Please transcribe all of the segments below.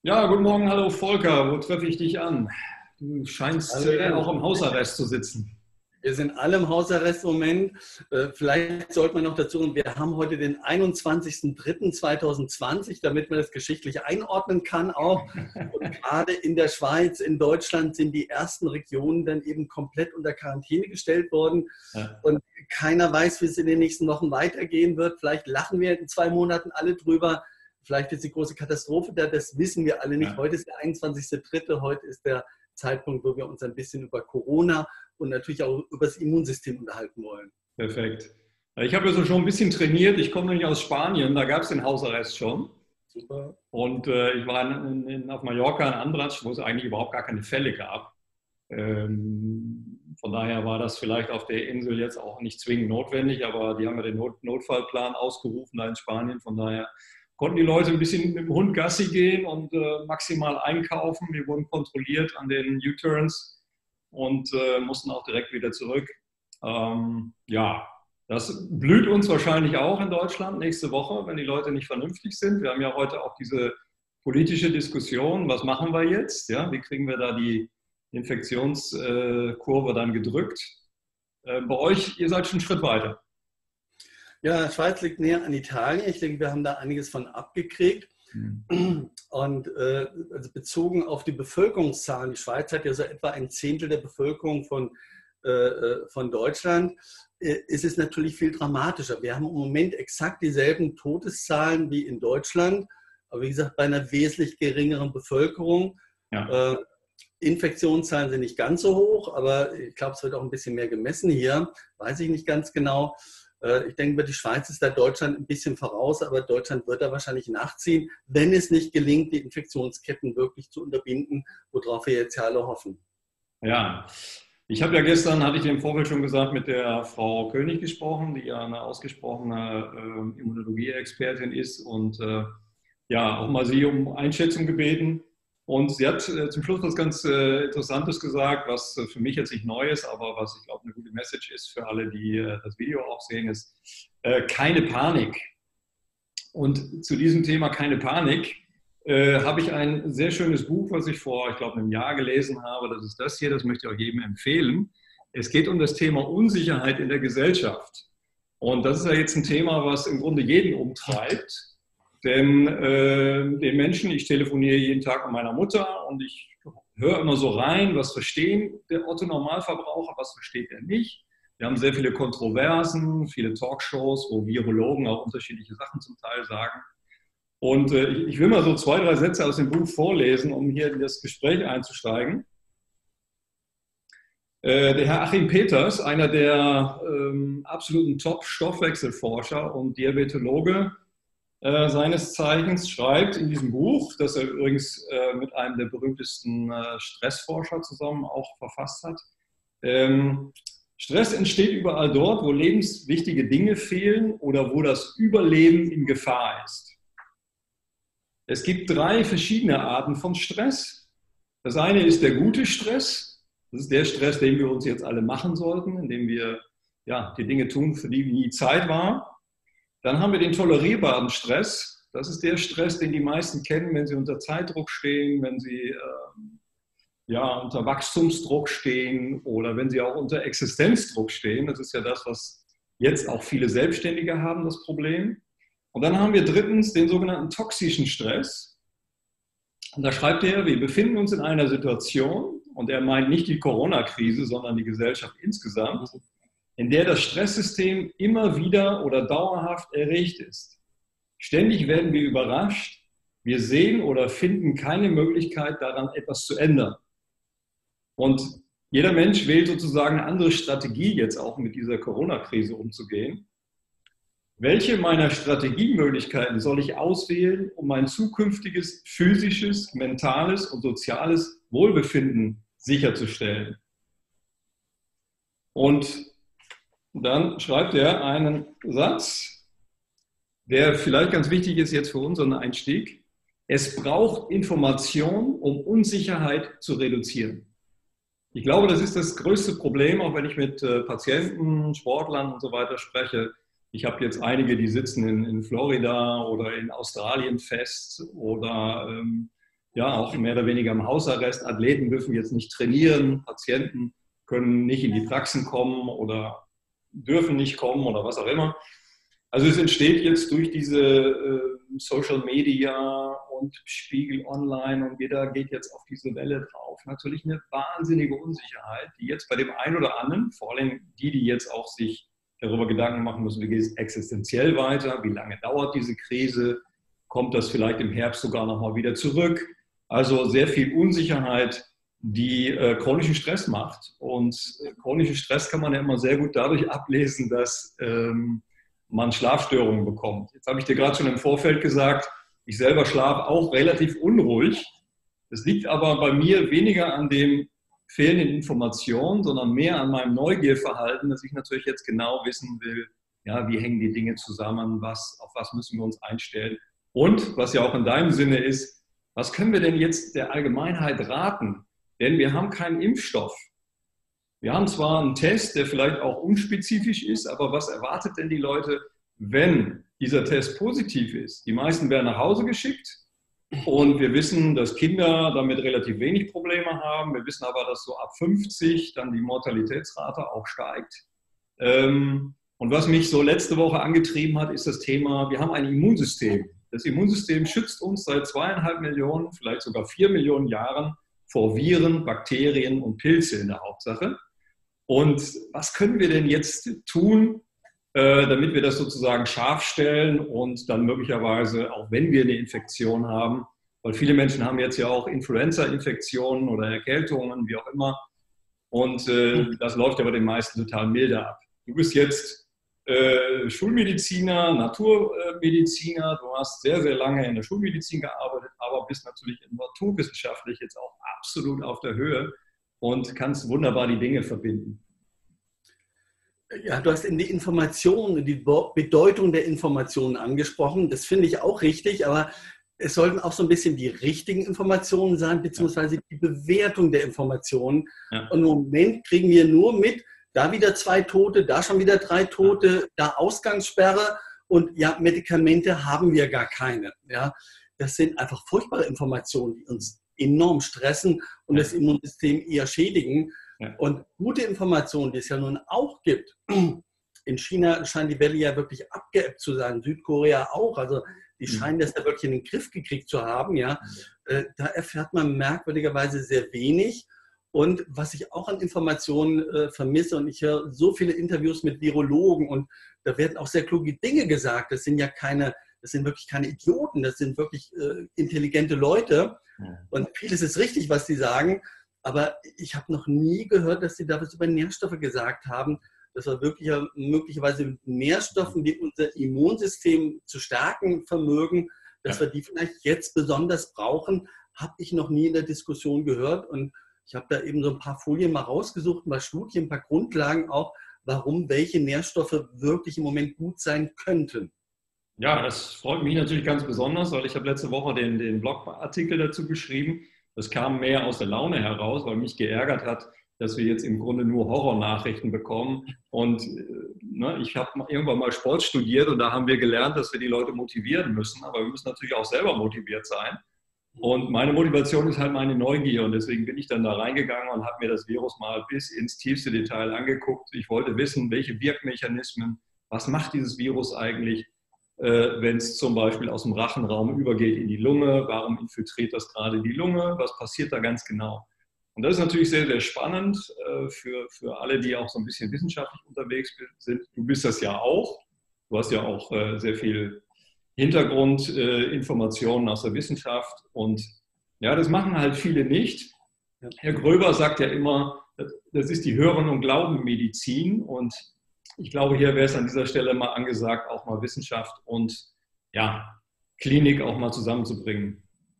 Ja, guten Morgen, hallo Volker, wo treffe ich dich an? Du scheinst Hallo Jan, auch im Hausarrest zu sitzen. wir sind alle im Hausarrest im Moment. Vielleicht sollte man noch dazu, und wir haben heute den 21.03.2020, damit man das geschichtlich einordnen kann auch. Und gerade in der Schweiz, in Deutschland sind die ersten Regionen dann eben komplett unter Quarantäne gestellt worden. Ja, Und keiner weiß, wie es in den nächsten Wochen weitergehen wird. Vielleicht lachen wir in 2 Monaten alle drüber. Vielleicht ist die große Katastrophe da, das wissen wir alle nicht. ja, Heute ist der 21.03., heute ist der Zeitpunkt, wo wir uns ein bisschen über Corona und natürlich auch über das Immunsystem unterhalten wollen. perfekt. Ich habe also schon ein bisschen trainiert. Ich komme nämlich aus Spanien, da gab es den Hausarrest schon. Super. Und ich war auf Mallorca in Andratx, wo es eigentlich überhaupt gar keine Fälle gab. Von daher war das vielleicht auf der Insel jetzt auch nicht zwingend notwendig, aber die haben ja den Notfallplan ausgerufen da in Spanien. Von daher konnten die Leute ein bisschen mit dem Hund Gassi gehen und maximal einkaufen. Wir wurden kontrolliert an den U-Turns und mussten auch direkt wieder zurück. Ja, das blüht uns wahrscheinlich auch in Deutschland nächste Woche, wenn die Leute nicht vernünftig sind. Wir haben ja heute auch diese politische Diskussion, was machen wir jetzt? Ja, wie kriegen wir da die Infektionskurve dann gedrückt? Bei euch, ihr seid schon einen Schritt weiter. Ja, Schweiz liegt näher an Italien. Ich denke, wir haben da einiges von abgekriegt. Hm. Und also bezogen auf die Bevölkerungszahlen, die Schweiz hat ja so etwa ein Zehntel der Bevölkerung von Deutschland, ist es natürlich viel dramatischer. Wir haben im Moment exakt dieselben Todeszahlen wie in Deutschland, aber wie gesagt, bei einer wesentlich geringeren Bevölkerung. Ja. Äh, Infektionszahlen sind nicht ganz so hoch, aber ich glaube, es wird auch ein bisschen mehr gemessen hier. Weiß ich nicht ganz genau. Ich denke, die Schweiz ist da Deutschland ein bisschen voraus, aber Deutschland wird da wahrscheinlich nachziehen, wenn es nicht gelingt, die Infektionsketten wirklich zu unterbinden, worauf wir jetzt ja alle hoffen. Ja, ich habe ja gestern, hatte ich dir im Vorfeld schon gesagt, mit der Frau König gesprochen, die ja eine ausgesprochene Immunologie-Expertin ist und ja, auch mal sie um Einschätzung gebeten. Und sie hat zum Schluss was ganz Interessantes gesagt, was für mich jetzt nicht neu ist, aber was ich glaube eine gute Message ist für alle, die das Video auch sehen, ist keine Panik. Und zu diesem Thema keine Panik habe ich ein sehr schönes Buch, was ich vor, ich glaube, einem Jahr gelesen habe. Das ist das hier, das möchte ich auch jedem empfehlen. Es geht um das Thema Unsicherheit in der Gesellschaft. Und das ist ja jetzt ein Thema, was im Grunde jeden umtreibt. Denn den Menschen, ich telefoniere jeden Tag mit meiner Mutter und ich höre immer so rein, was verstehen der Otto-Normalverbraucher, was versteht er nicht. Wir haben sehr viele Kontroversen, viele Talkshows, wo Virologen auch unterschiedliche Sachen zum Teil sagen. Und ich will mal so 2, 3 Sätze aus dem Buch vorlesen, um hier in das Gespräch einzusteigen. Der Herr Achim Peters, einer der absoluten Top-Stoffwechselforscher und Diabetologe seines Zeichens, schreibt in diesem Buch, das er übrigens mit einem der berühmtesten Stressforscher zusammen auch verfasst hat. Stress entsteht überall dort, wo lebenswichtige Dinge fehlen oder wo das Überleben in Gefahr ist. Es gibt 3 verschiedene Arten von Stress. Das eine ist der gute Stress. Das ist der Stress, den wir uns jetzt alle machen sollten, indem wir ja, die Dinge tun, für die nie Zeit war. Dann haben wir den tolerierbaren Stress. Das ist der Stress, den die meisten kennen, wenn sie unter Zeitdruck stehen, wenn sie ja, unter Wachstumsdruck stehen oder wenn sie auch unter Existenzdruck stehen. Das ist ja das, was jetzt auch viele Selbstständige haben, das Problem. Und dann haben wir drittens den sogenannten toxischen Stress. Und da schreibt er, wir befinden uns in einer Situation, und er meint nicht die Corona-Krise, sondern die Gesellschaft insgesamt, in der das Stresssystem immer wieder oder dauerhaft erregt ist. Ständig werden wir überrascht, wir sehen oder finden keine Möglichkeit daran, etwas zu ändern. Und jeder Mensch wählt sozusagen eine andere Strategie, jetzt auch mit dieser Corona-Krise umzugehen. Welche meiner Strategiemöglichkeiten soll ich auswählen, um mein zukünftiges physisches, mentales und soziales Wohlbefinden sicherzustellen? Und dann schreibt er einen Satz, der vielleicht ganz wichtig ist jetzt für unseren Einstieg. Es braucht Information, um Unsicherheit zu reduzieren. Ich glaube, das ist das größte Problem, auch wenn ich mit Patienten, Sportlern und so weiter spreche. Ich habe jetzt einige, die sitzen in Florida oder in Australien fest oder ja auch mehr oder weniger im Hausarrest. Athleten dürfen jetzt nicht trainieren, Patienten können nicht in die Praxen kommen oder dürfen nicht kommen oder was auch immer. Also es entsteht jetzt durch diese Social Media und Spiegel Online und jeder geht jetzt auf diese Welle drauf. Natürlich eine wahnsinnige Unsicherheit, die jetzt bei dem einen oder anderen, vor allem die jetzt auch sich darüber Gedanken machen müssen, wie geht es existenziell weiter, wie lange dauert diese Krise, kommt das vielleicht im Herbst sogar nochmal wieder zurück. Also sehr viel Unsicherheit, die chronischen Stress macht. Und chronischen Stress kann man ja immer sehr gut dadurch ablesen, dass man Schlafstörungen bekommt. Jetzt habe ich dir gerade schon im Vorfeld gesagt, ich selber schlafe auch relativ unruhig. Das liegt aber bei mir weniger an dem fehlenden Informationen, sondern mehr an meinem Neugierverhalten, dass ich natürlich jetzt genau wissen will, ja, wie hängen die Dinge zusammen, auf was müssen wir uns einstellen. Und was ja auch in deinem Sinne ist, was können wir denn jetzt der Allgemeinheit raten? Denn wir haben keinen Impfstoff. Wir haben zwar einen Test, der vielleicht auch unspezifisch ist, aber was erwartet denn die Leute, wenn dieser Test positiv ist? Die meisten werden nach Hause geschickt und wir wissen, dass Kinder damit relativ wenig Probleme haben. Wir wissen aber, dass so ab 50 dann die Mortalitätsrate auch steigt. Und was mich so letzte Woche angetrieben hat, ist das Thema, wir haben ein Immunsystem. Das Immunsystem schützt uns seit 2,5 Millionen, vielleicht sogar 4 Millionen Jahren vor Viren, Bakterien und Pilze in der Hauptsache. Und was können wir denn jetzt tun, damit wir das sozusagen scharf stellen und dann möglicherweise, auch wenn wir eine Infektion haben, weil viele Menschen haben jetzt ja auch Influenza-Infektionen oder Erkältungen, wie auch immer, und das läuft ja bei den meisten total milde ab. Du bist jetzt Schulmediziner, Naturmediziner, du hast sehr, sehr lange in der Schulmedizin gearbeitet, aber bist natürlich naturwissenschaftlich jetzt auch absolut auf der Höhe und kannst wunderbar die Dinge verbinden. Ja, du hast in die Informationen, die Bedeutung der Informationen angesprochen. Das finde ich auch richtig, aber es sollten auch so ein bisschen die richtigen Informationen sein, beziehungsweise die Bewertung der Informationen. Ja. Und im Moment kriegen wir nur mit, da wieder 2 Tote, da schon wieder 3 Tote, da Ausgangssperre und ja, Medikamente haben wir gar keine. Ja, das sind einfach furchtbare Informationen, die uns enorm stressen und das Immunsystem eher schädigen. Ja. Und gute Informationen, die es ja nun auch gibt. In China scheint die Welle ja wirklich abgeebbt zu sein, Südkorea auch. Also die scheinen das ja wirklich in den Griff gekriegt zu haben. Ja. Da erfährt man merkwürdigerweise sehr wenig. Und was ich auch an Informationen vermisse, und ich höre so viele Interviews mit Virologen und da werden auch sehr kluge Dinge gesagt. Das sind wirklich keine Idioten, das sind wirklich intelligente Leute. Und vieles ist richtig, was sie sagen. Aber ich habe noch nie gehört, dass sie da was über Nährstoffe gesagt haben, dass wir wirklich möglicherweise mit Nährstoffen, die unser Immunsystem zu stärken vermögen, dass wir die vielleicht jetzt besonders brauchen, habe ich noch nie in der Diskussion gehört. Und ich habe da eben so ein paar Folien mal rausgesucht, ein paar Studien, ein paar Grundlagen auch, warum welche Nährstoffe wirklich im Moment gut sein könnten. Ja, das freut mich natürlich ganz besonders, weil ich habe letzte Woche den Blogartikel dazu geschrieben. Das kam mehr aus der Laune heraus, weil mich geärgert hat, dass wir jetzt im Grunde nur Horrornachrichten bekommen. Und ich habe irgendwann mal Sport studiert und da haben wir gelernt, dass wir die Leute motivieren müssen. Aber wir müssen natürlich auch selber motiviert sein. Und meine Motivation ist halt meine Neugier. Und deswegen bin ich dann da reingegangen und habe mir das Virus mal bis ins tiefste Detail angeguckt. Ich wollte wissen, welche Wirkmechanismen, was macht dieses Virus eigentlich? Wenn es zum Beispiel aus dem Rachenraum übergeht in die Lunge, warum infiltriert das gerade die Lunge, was passiert da ganz genau? Und das ist natürlich sehr, sehr spannend für alle, die auch so ein bisschen wissenschaftlich unterwegs sind. Du bist das ja auch. Du hast ja auch sehr viel Hintergrundinformationen aus der Wissenschaft. Und ja, das machen halt viele nicht. Herr Gröber sagt ja immer, das ist die Hören- und Glaubenmedizin. Und ich glaube, hier wäre es an dieser Stelle mal angesagt, auch mal Wissenschaft und Klinik auch mal zusammenzubringen.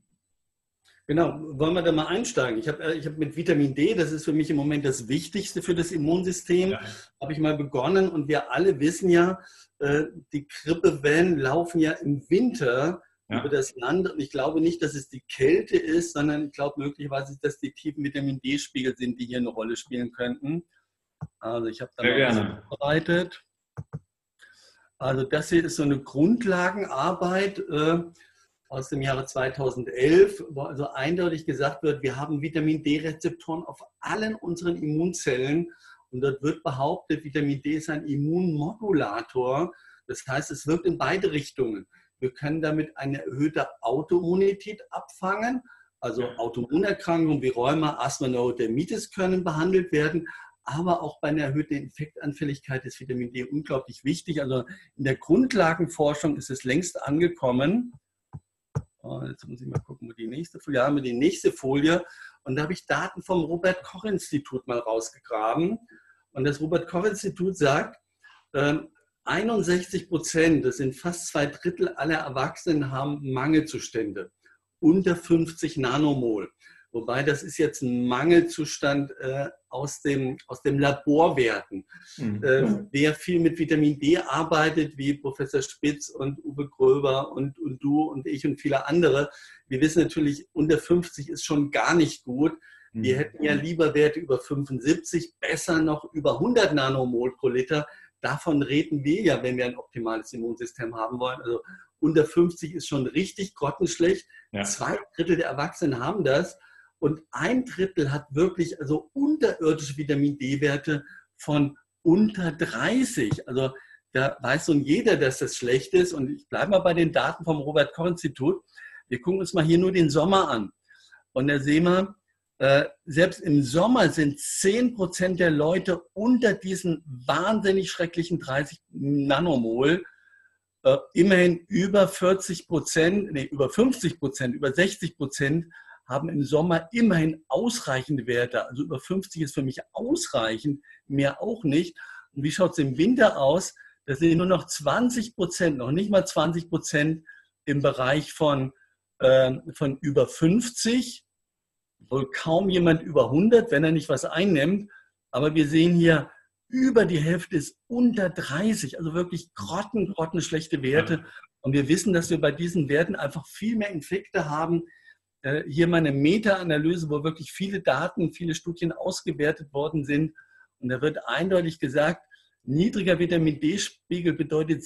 Genau, wollen wir da mal einsteigen? Ich hab mit Vitamin D, das ist für mich im Moment das Wichtigste für das Immunsystem, habe ich mal begonnen. Und wir alle wissen ja, die Grippewellen laufen ja im Winter über das Land. Und ich glaube nicht, dass es die Kälte ist, sondern ich glaube möglicherweise, dass die tiefen Vitamin D-Spiegel sind, die hier eine Rolle spielen könnten. Also ich habe da mal was vorbereitet. Also das hier ist so eine Grundlagenarbeit aus dem Jahre 2011, wo also eindeutig gesagt wird, wir haben Vitamin D-Rezeptoren auf allen unseren Immunzellen. Und dort wird behauptet, Vitamin D ist ein Immunmodulator. Das heißt, es wirkt in beide Richtungen. Wir können damit eine erhöhte Autoimmunität abfangen. Also Autoimmunerkrankungen wie Rheuma, Asthma, Neurodermitis können behandelt werden. Aber auch bei einer erhöhten Infektanfälligkeit ist Vitamin D unglaublich wichtig. Also in der Grundlagenforschung ist es längst angekommen. Jetzt muss ich mal gucken, wo die nächste Folie. Ja, haben wir die nächste Folie. Und da habe ich Daten vom Robert-Koch-Institut mal rausgegraben. Und das Robert-Koch-Institut sagt, 61%, das sind fast 2/3 aller Erwachsenen, haben Mangelzustände unter 50 Nanomol. Wobei das ist jetzt ein Mangelzustand aus dem Laborwerten. Wer viel mit Vitamin D arbeitet, wie Professor Spitz und Uwe Gröber und du und ich und viele andere, wir wissen natürlich, unter 50 ist schon gar nicht gut. Wir hätten ja lieber Werte über 75, besser noch über 100 Nanomol pro Liter. Davon reden wir ja, wenn wir ein optimales Immunsystem haben wollen. Also unter 50 ist schon richtig grottenschlecht. Ja. 2/3 der Erwachsenen haben das. Und 1/3 hat wirklich also unterirdische Vitamin D-Werte von unter 30. Also da weiß nun jeder, dass das schlecht ist. Und ich bleibe mal bei den Daten vom Robert-Koch-Institut. Wir gucken uns mal hier nur den Sommer an. Und da sehen wir, selbst im Sommer sind 10% der Leute unter diesen wahnsinnig schrecklichen 30 Nanomol. Immerhin über 40%, über 50%, über 60% haben im Sommer immerhin ausreichende Werte. Also über 50 ist für mich ausreichend, mehr auch nicht. Und wie schaut es im Winter aus? Das sind nur noch 20%, noch nicht mal 20% im Bereich von über 50. Wohl kaum jemand über 100, wenn er nicht was einnimmt. Aber wir sehen hier, über die Hälfte ist unter 30, also wirklich grottenschlechte Werte. Und wir wissen, dass wir bei diesen Werten einfach viel mehr Infekte haben. Hier mal eine Meta-Analyse, wo wirklich viele Daten, viele Studien ausgewertet worden sind. Und da wird eindeutig gesagt, niedriger Vitamin D-Spiegel bedeutet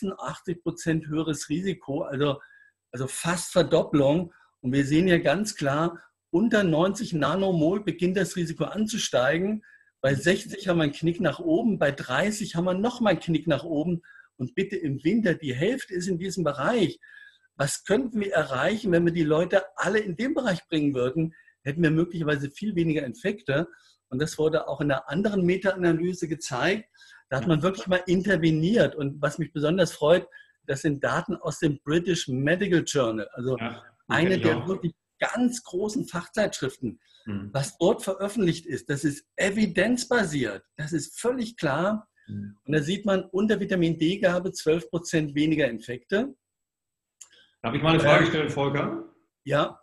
86% höheres Risiko, also fast Verdopplung. Und wir sehen ja ganz klar, unter 90 Nanomol beginnt das Risiko anzusteigen. Bei 60 haben wir einen Knick nach oben, bei 30 haben wir nochmal einen Knick nach oben. Und bitte im Winter, die Hälfte ist in diesem Bereich. Was könnten wir erreichen, wenn wir die Leute alle in dem Bereich bringen würden? Hätten wir möglicherweise viel weniger Infekte. Und das wurde auch in einer anderen Meta-Analyse gezeigt. Da hat man wirklich mal interveniert. Und was mich besonders freut, das sind Daten aus dem British Medical Journal. Also eine der wirklich ganz großen Fachzeitschriften. Was dort veröffentlicht ist, das ist evidenzbasiert. Das ist völlig klar. Und da sieht man, unter Vitamin D-Gabe 12% weniger Infekte. Darf ich mal eine Frage stellen, Volker? Ja.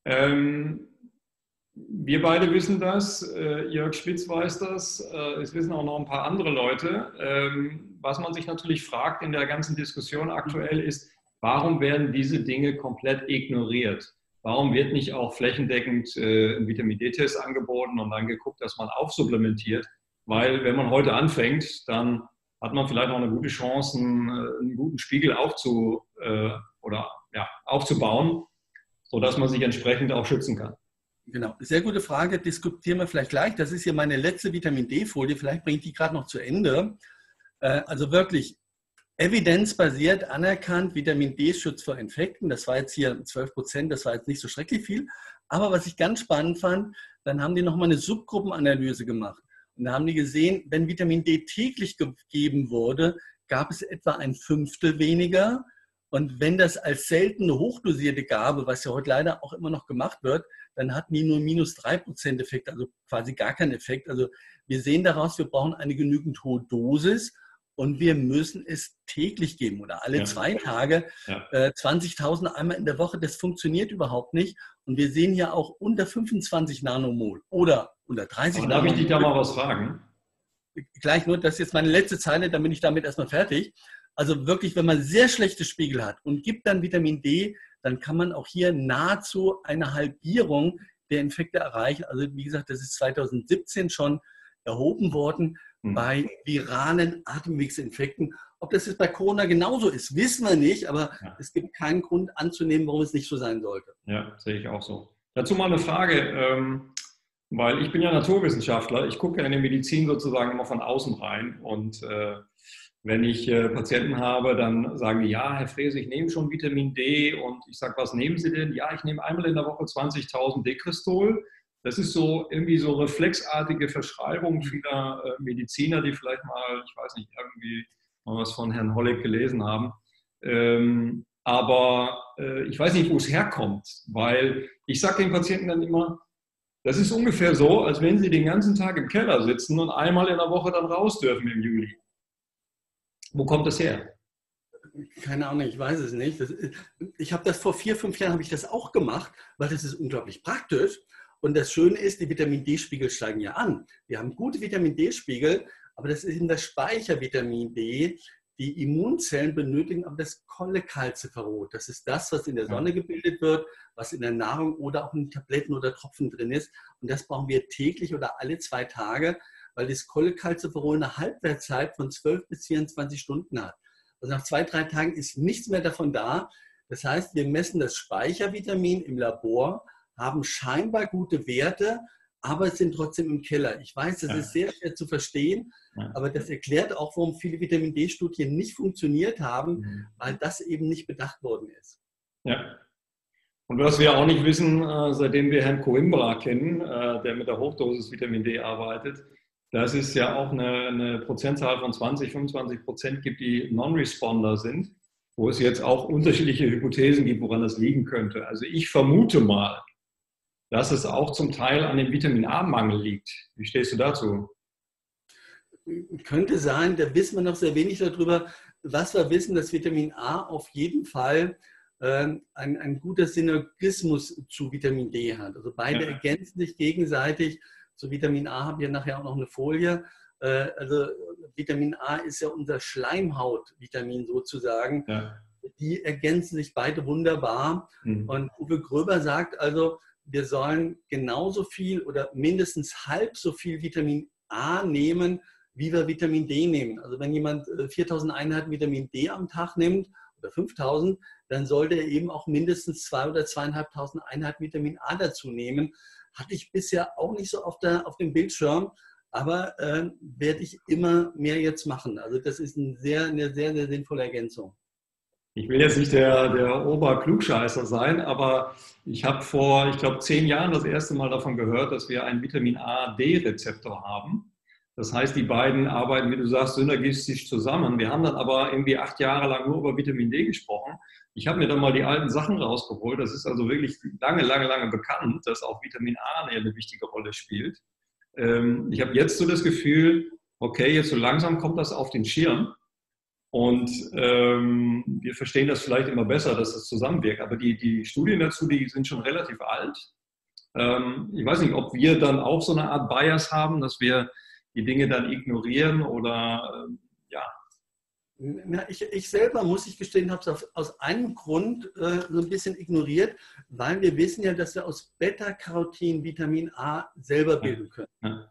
Wir beide wissen das, Jörg Spitz weiß das, es wissen auch noch ein paar andere Leute. Was man sich natürlich fragt in der ganzen Diskussion aktuell ist, warum werden diese Dinge komplett ignoriert? Warum wird nicht auch flächendeckend ein Vitamin-D-Test angeboten und dann geguckt, dass man aufsupplementiert? Weil wenn man heute anfängt, dann hat man vielleicht noch eine gute Chance, einen guten Spiegel aufzubauen, sodass man sich entsprechend auch schützen kann. Genau, sehr gute Frage, diskutieren wir vielleicht gleich. Das ist hier meine letzte Vitamin-D-Folie, vielleicht bringe ich die gerade noch zu Ende. Also wirklich evidenzbasiert anerkannt, Vitamin D schützt vor Infekten. Das war jetzt hier 12%, das war jetzt nicht so schrecklich viel. Aber was ich ganz spannend fand, dann haben die nochmal eine Subgruppenanalyse gemacht. Und da haben die gesehen, wenn Vitamin D täglich gegeben wurde, gab es etwa 1/5 weniger. Und wenn das als seltene hochdosierte Gabe, was ja heute leider auch immer noch gemacht wird, dann hatten die nur -3% Effekt, also quasi gar keinen Effekt. Also wir sehen daraus, wir brauchen eine genügend hohe Dosis und wir müssen es täglich geben oder alle 2 Tage, 20.000 einmal in der Woche. Das funktioniert überhaupt nicht. Und wir sehen hier auch unter 25 Nanomol oder unter 30 Nanomol. Darf ich dich da mal was fragen? Gleich nur, das ist jetzt meine letzte Zeile, dann bin ich damit erstmal fertig. Also wirklich, wenn man sehr schlechte Spiegel hat und gibt dann Vitamin D, dann kann man auch hier nahezu eine Halbierung der Infekte erreichen. Also wie gesagt, das ist 2017 schon erhoben worden bei viralen Atemwegsinfekten. Ob das jetzt bei Corona genauso ist, wissen wir nicht, aber es gibt keinen Grund anzunehmen, warum es nicht so sein sollte. Ja, sehe ich auch so. Dazu mal eine Frage, weil ich bin ja Naturwissenschaftler, ich gucke ja in die Medizin sozusagen immer von außen rein und wenn ich Patienten habe, dann sagen die, ja, Herr Frese, ich nehme schon Vitamin D und ich sage, was nehmen Sie denn? Ja, ich nehme einmal in der Woche 20.000 Dekristol. Das ist so irgendwie so reflexartige Verschreibung vieler Mediziner, die vielleicht mal, ich weiß nicht, irgendwie mal was von Herrn Holleck gelesen haben. Aber ich weiß nicht, wo es herkommt, weil ich sage den Patienten dann immer, das ist ungefähr so, als wenn sie den ganzen Tag im Keller sitzen und einmal in der Woche dann raus dürfen im Juli. Wo kommt das her? Keine Ahnung, ich weiß es nicht. Ich habe das vor 4, 5 Jahren habe ich das auch gemacht, weil das ist unglaublich praktisch. Und das Schöne ist, die Vitamin-D-Spiegel steigen ja an. Wir haben gute Vitamin-D-Spiegel, aber das ist eben das Speichervitamin D. Die Immunzellen benötigen aber das Cholecalciferol. Das ist das, was in der Sonne gebildet wird, was in der Nahrung oder auch in Tabletten oder Tropfen drin ist. Und das brauchen wir täglich oder alle 2 Tage, weil das Cholecalciferol eine Halbwertszeit von 12 bis 24 Stunden hat. Also nach 2, 3 Tagen ist nichts mehr davon da. Das heißt, wir messen das Speichervitamin im Labor, haben scheinbar gute Werte, aber es sind trotzdem im Keller. Ich weiß, das ist sehr schwer zu verstehen, aber das erklärt auch, warum viele Vitamin-D-Studien nicht funktioniert haben, weil das eben nicht bedacht worden ist. Ja. Und was wir auch nicht wissen, seitdem wir Herrn Coimbra kennen, der mit der Hochdosis Vitamin D arbeitet, dass es ja auch eine Prozentzahl von 20-25% gibt, die Non-Responder sind, wo es jetzt auch unterschiedliche Hypothesen gibt, woran das liegen könnte. Also ich vermute mal, dass es auch zum Teil an dem Vitamin-A-Mangel liegt. Wie stehst du dazu? Könnte sein, da wissen wir noch sehr wenig darüber. Was wir wissen, dass Vitamin A auf jeden Fall ein guter Synergismus zu Vitamin D hat. Also beide ergänzen sich gegenseitig. Zu Vitamin A haben wir nachher auch noch eine Folie. Also Vitamin A ist ja unser Schleimhautvitamin sozusagen. Ja. Die ergänzen sich beide wunderbar. Und Uwe Gröber sagt also, wir sollen genauso viel oder mindestens halb so viel Vitamin A nehmen, wie wir Vitamin D nehmen. Also wenn jemand 4.000 Einheiten Vitamin D am Tag nimmt oder 5.000, dann sollte er eben auch mindestens 2.000 oder 2.500 Einheiten Vitamin A dazu nehmen. Hatte ich bisher auch nicht so auf dem Bildschirm, aber werde ich immer mehr jetzt machen. Also das ist eine sehr, sehr sinnvolle Ergänzung. Ich will jetzt nicht der Oberklugscheißer sein, aber ich habe vor, ich glaube, 10 Jahren das erste Mal davon gehört, dass wir einen Vitamin-A-D-Rezeptor haben. Das heißt, die beiden arbeiten, wie du sagst, synergistisch zusammen. Wir haben dann aber irgendwie 8 Jahre lang nur über Vitamin D gesprochen. Ich habe mir dann mal die alten Sachen rausgeholt. Das ist also wirklich lange bekannt, dass auch Vitamin A eine wichtige Rolle spielt. Ich habe jetzt so das Gefühl, okay, jetzt so langsam kommt das auf den Schirm. Und wir verstehen das vielleicht immer besser, dass das zusammenwirkt. Aber die Studien dazu, die sind schon relativ alt. Ich weiß nicht, ob wir dann auch so eine Art Bias haben, dass wir die Dinge dann ignorieren oder ja. Na, ich selber, muss ich gestehen, habe es aus einem Grund so ein bisschen ignoriert, weil wir wissen ja, dass wir aus Beta-Carotin Vitamin A selber bilden können. Ja.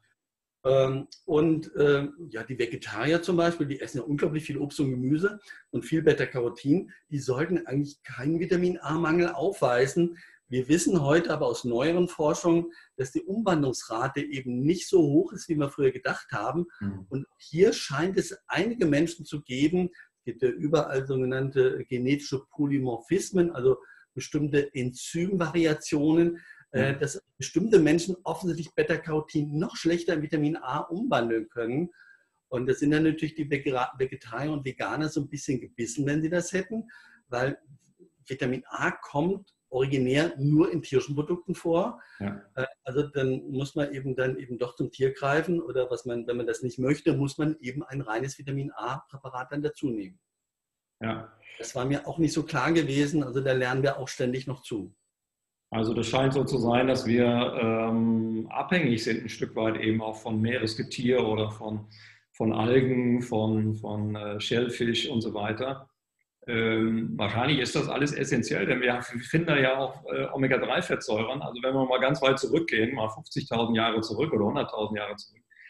Ja, die Vegetarier zum Beispiel, die essen ja unglaublich viel Obst und Gemüse und viel Beta-Carotin, die sollten eigentlich keinen Vitamin-A-Mangel aufweisen. Wir wissen heute aber aus neueren Forschungen, dass die Umwandlungsrate eben nicht so hoch ist, wie wir früher gedacht haben. Und hier scheint es einige Menschen zu geben, es gibt ja überall sogenannte genetische Polymorphismen, also bestimmte Enzymvariationen, dass bestimmte Menschen offensichtlich Beta-Carotin noch schlechter in Vitamin A umwandeln können. Und das sind dann natürlich die Vegetarier und Veganer so ein bisschen gebissen, wenn sie das hätten, weil Vitamin A kommt originär nur in tierischen Produkten vor. Ja. Also dann muss man eben doch zum Tier greifen oder wenn man das nicht möchte, muss man eben ein reines Vitamin A-Präparat dann dazu nehmen. Ja. Das war mir auch nicht so klar gewesen, also da lernen wir auch ständig noch zu. Also das scheint so zu sein, dass wir abhängig sind ein Stück weit eben auch von Meeresgetier oder von Algen, von Schellfisch und so weiter. Wahrscheinlich ist das alles essentiell, denn wir finden da ja auch Omega-3-Fettsäuren. Also wenn wir mal ganz weit zurückgehen, mal 50.000 Jahre zurück oder 100.000 Jahre zurück,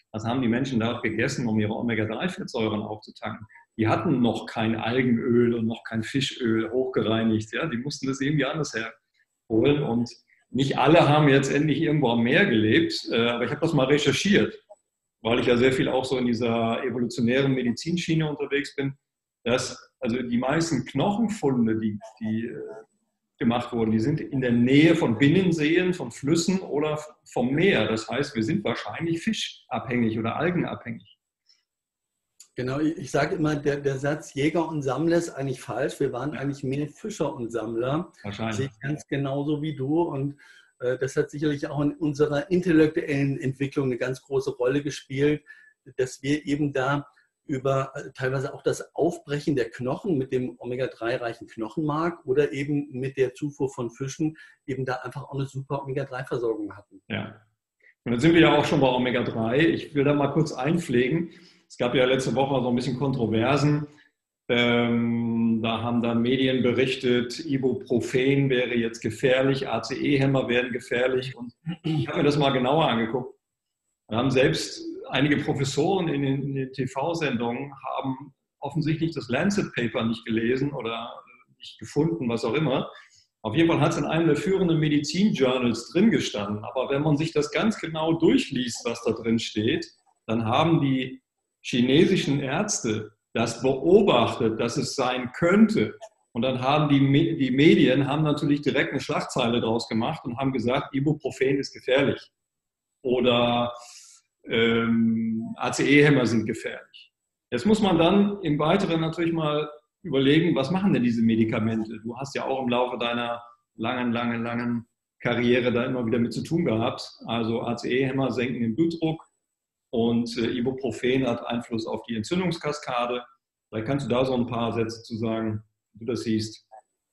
Was haben die Menschen dort gegessen, um ihre Omega-3-Fettsäuren aufzutanken? Die hatten noch kein Algenöl und noch kein Fischöl hochgereinigt. Ja? Die mussten das irgendwie anders herholen. Und nicht alle haben jetzt endlich irgendwo am Meer gelebt, aber ich habe das mal recherchiert, weil ich ja sehr viel auch so in dieser evolutionären Medizinschiene unterwegs bin, dass also die meisten Knochenfunde, die gemacht wurden, die sind in der Nähe von Binnenseen, von Flüssen oder vom Meer. Das heißt, wir sind wahrscheinlich fischabhängig oder algenabhängig. Genau, ich sage immer, der Satz Jäger und Sammler ist eigentlich falsch. Wir waren eigentlich mehr Fischer und Sammler. Wahrscheinlich. Sehe ich ganz genauso wie du. Und das hat sicherlich auch in unserer intellektuellen Entwicklung eine ganz große Rolle gespielt, dass wir eben da über teilweise auch das Aufbrechen der Knochen mit dem Omega-3-reichen Knochenmark oder eben mit der Zufuhr von Fischen eben da einfach auch eine super Omega-3-Versorgung hatten. Ja, und dann sind wir ja auch schon bei Omega-3. Ich will da mal kurz einpflegen. Es gab ja letzte Woche so ein bisschen Kontroversen. Da haben dann Medien berichtet, Ibuprofen wäre jetzt gefährlich, ACE-Hämmer wären gefährlich. Und ich habe mir das mal genauer angeguckt. Wir haben selbst einige Professoren in den TV-Sendungen haben offensichtlich das Lancet-Paper nicht gelesen oder nicht gefunden, was auch immer. Auf jeden Fall hat es in einem der führenden Medizin-Journals drin gestanden. Aber wenn man sich das ganz genau durchliest, was da drin steht, dann haben die chinesischen Ärzte das beobachtet, dass es sein könnte. Und dann haben die Medien haben natürlich direkt eine Schlagzeile draus gemacht und haben gesagt, Ibuprofen ist gefährlich. Oder ACE-Hämmer sind gefährlich. Jetzt muss man dann im Weiteren natürlich mal überlegen, was machen denn diese Medikamente? Du hast ja auch im Laufe deiner langen Karriere da immer wieder mit zu tun gehabt. Also ACE-Hämmer senken den Blutdruck und Ibuprofen hat Einfluss auf die Entzündungskaskade. Vielleicht kannst du da so ein paar Sätze zu sagen, wie du das siehst.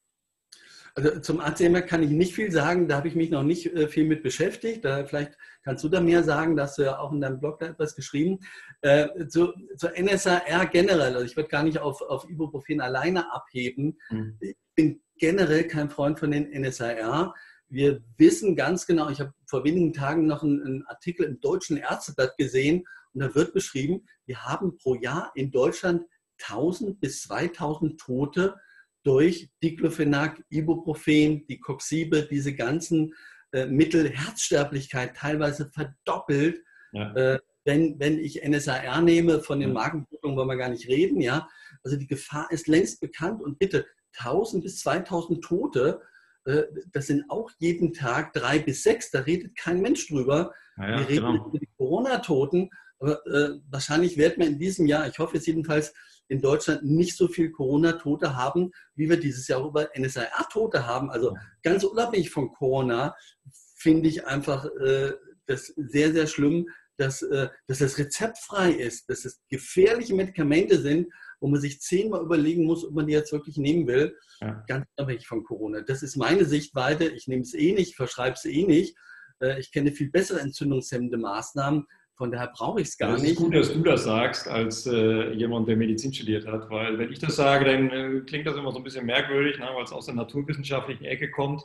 Also zum ACE-Hämmer kann ich nicht viel sagen, da habe ich mich noch nicht viel mit beschäftigt. Vielleicht kannst du da mehr sagen, da hast du ja auch in deinem Blog da etwas geschrieben. Zur NSAR generell, also ich würde gar nicht auf Ibuprofen alleine abheben. Ich bin generell kein Freund von den NSAR. Wir wissen ganz genau, ich habe vor wenigen Tagen noch einen Artikel im Deutschen Ärzteblatt gesehen und da wird beschrieben, wir haben pro Jahr in Deutschland 1000 bis 2000 Tote durch Diclofenac, Ibuprofen, die Coxibe, diese ganzen Mittel, Herzsterblichkeit teilweise verdoppelt. Ja. Wenn ich NSAR nehme, von den Magenblutungen wollen wir gar nicht reden. Ja? Also die Gefahr ist längst bekannt und bitte 1000 bis 2000 Tote, das sind auch jeden Tag 3 bis 6, da redet kein Mensch drüber. Ja, wir reden über die Corona-Toten, aber wahrscheinlich werden wir in diesem Jahr, ich hoffe es jedenfalls, in Deutschland nicht so viel Corona-Tote haben, wie wir dieses Jahr über NSAR-Tote haben. Also ganz unabhängig von Corona finde ich einfach das sehr, sehr schlimm, dass das rezeptfrei ist, dass es gefährliche Medikamente sind, wo man sich 10-mal überlegen muss, ob man die jetzt wirklich nehmen will. Ja. Ganz unabhängig von Corona. Das ist meine Sichtweise. Ich nehme es eh nicht, verschreibe es eh nicht. Ich kenne viel bessere entzündungshemmende Maßnahmen. Von daher brauche ich es gar nicht. Es ist gut, dass du das sagst, als jemand, der Medizin studiert hat, weil wenn ich das sage, dann klingt das immer so ein bisschen merkwürdig, ne, weil es aus der naturwissenschaftlichen Ecke kommt.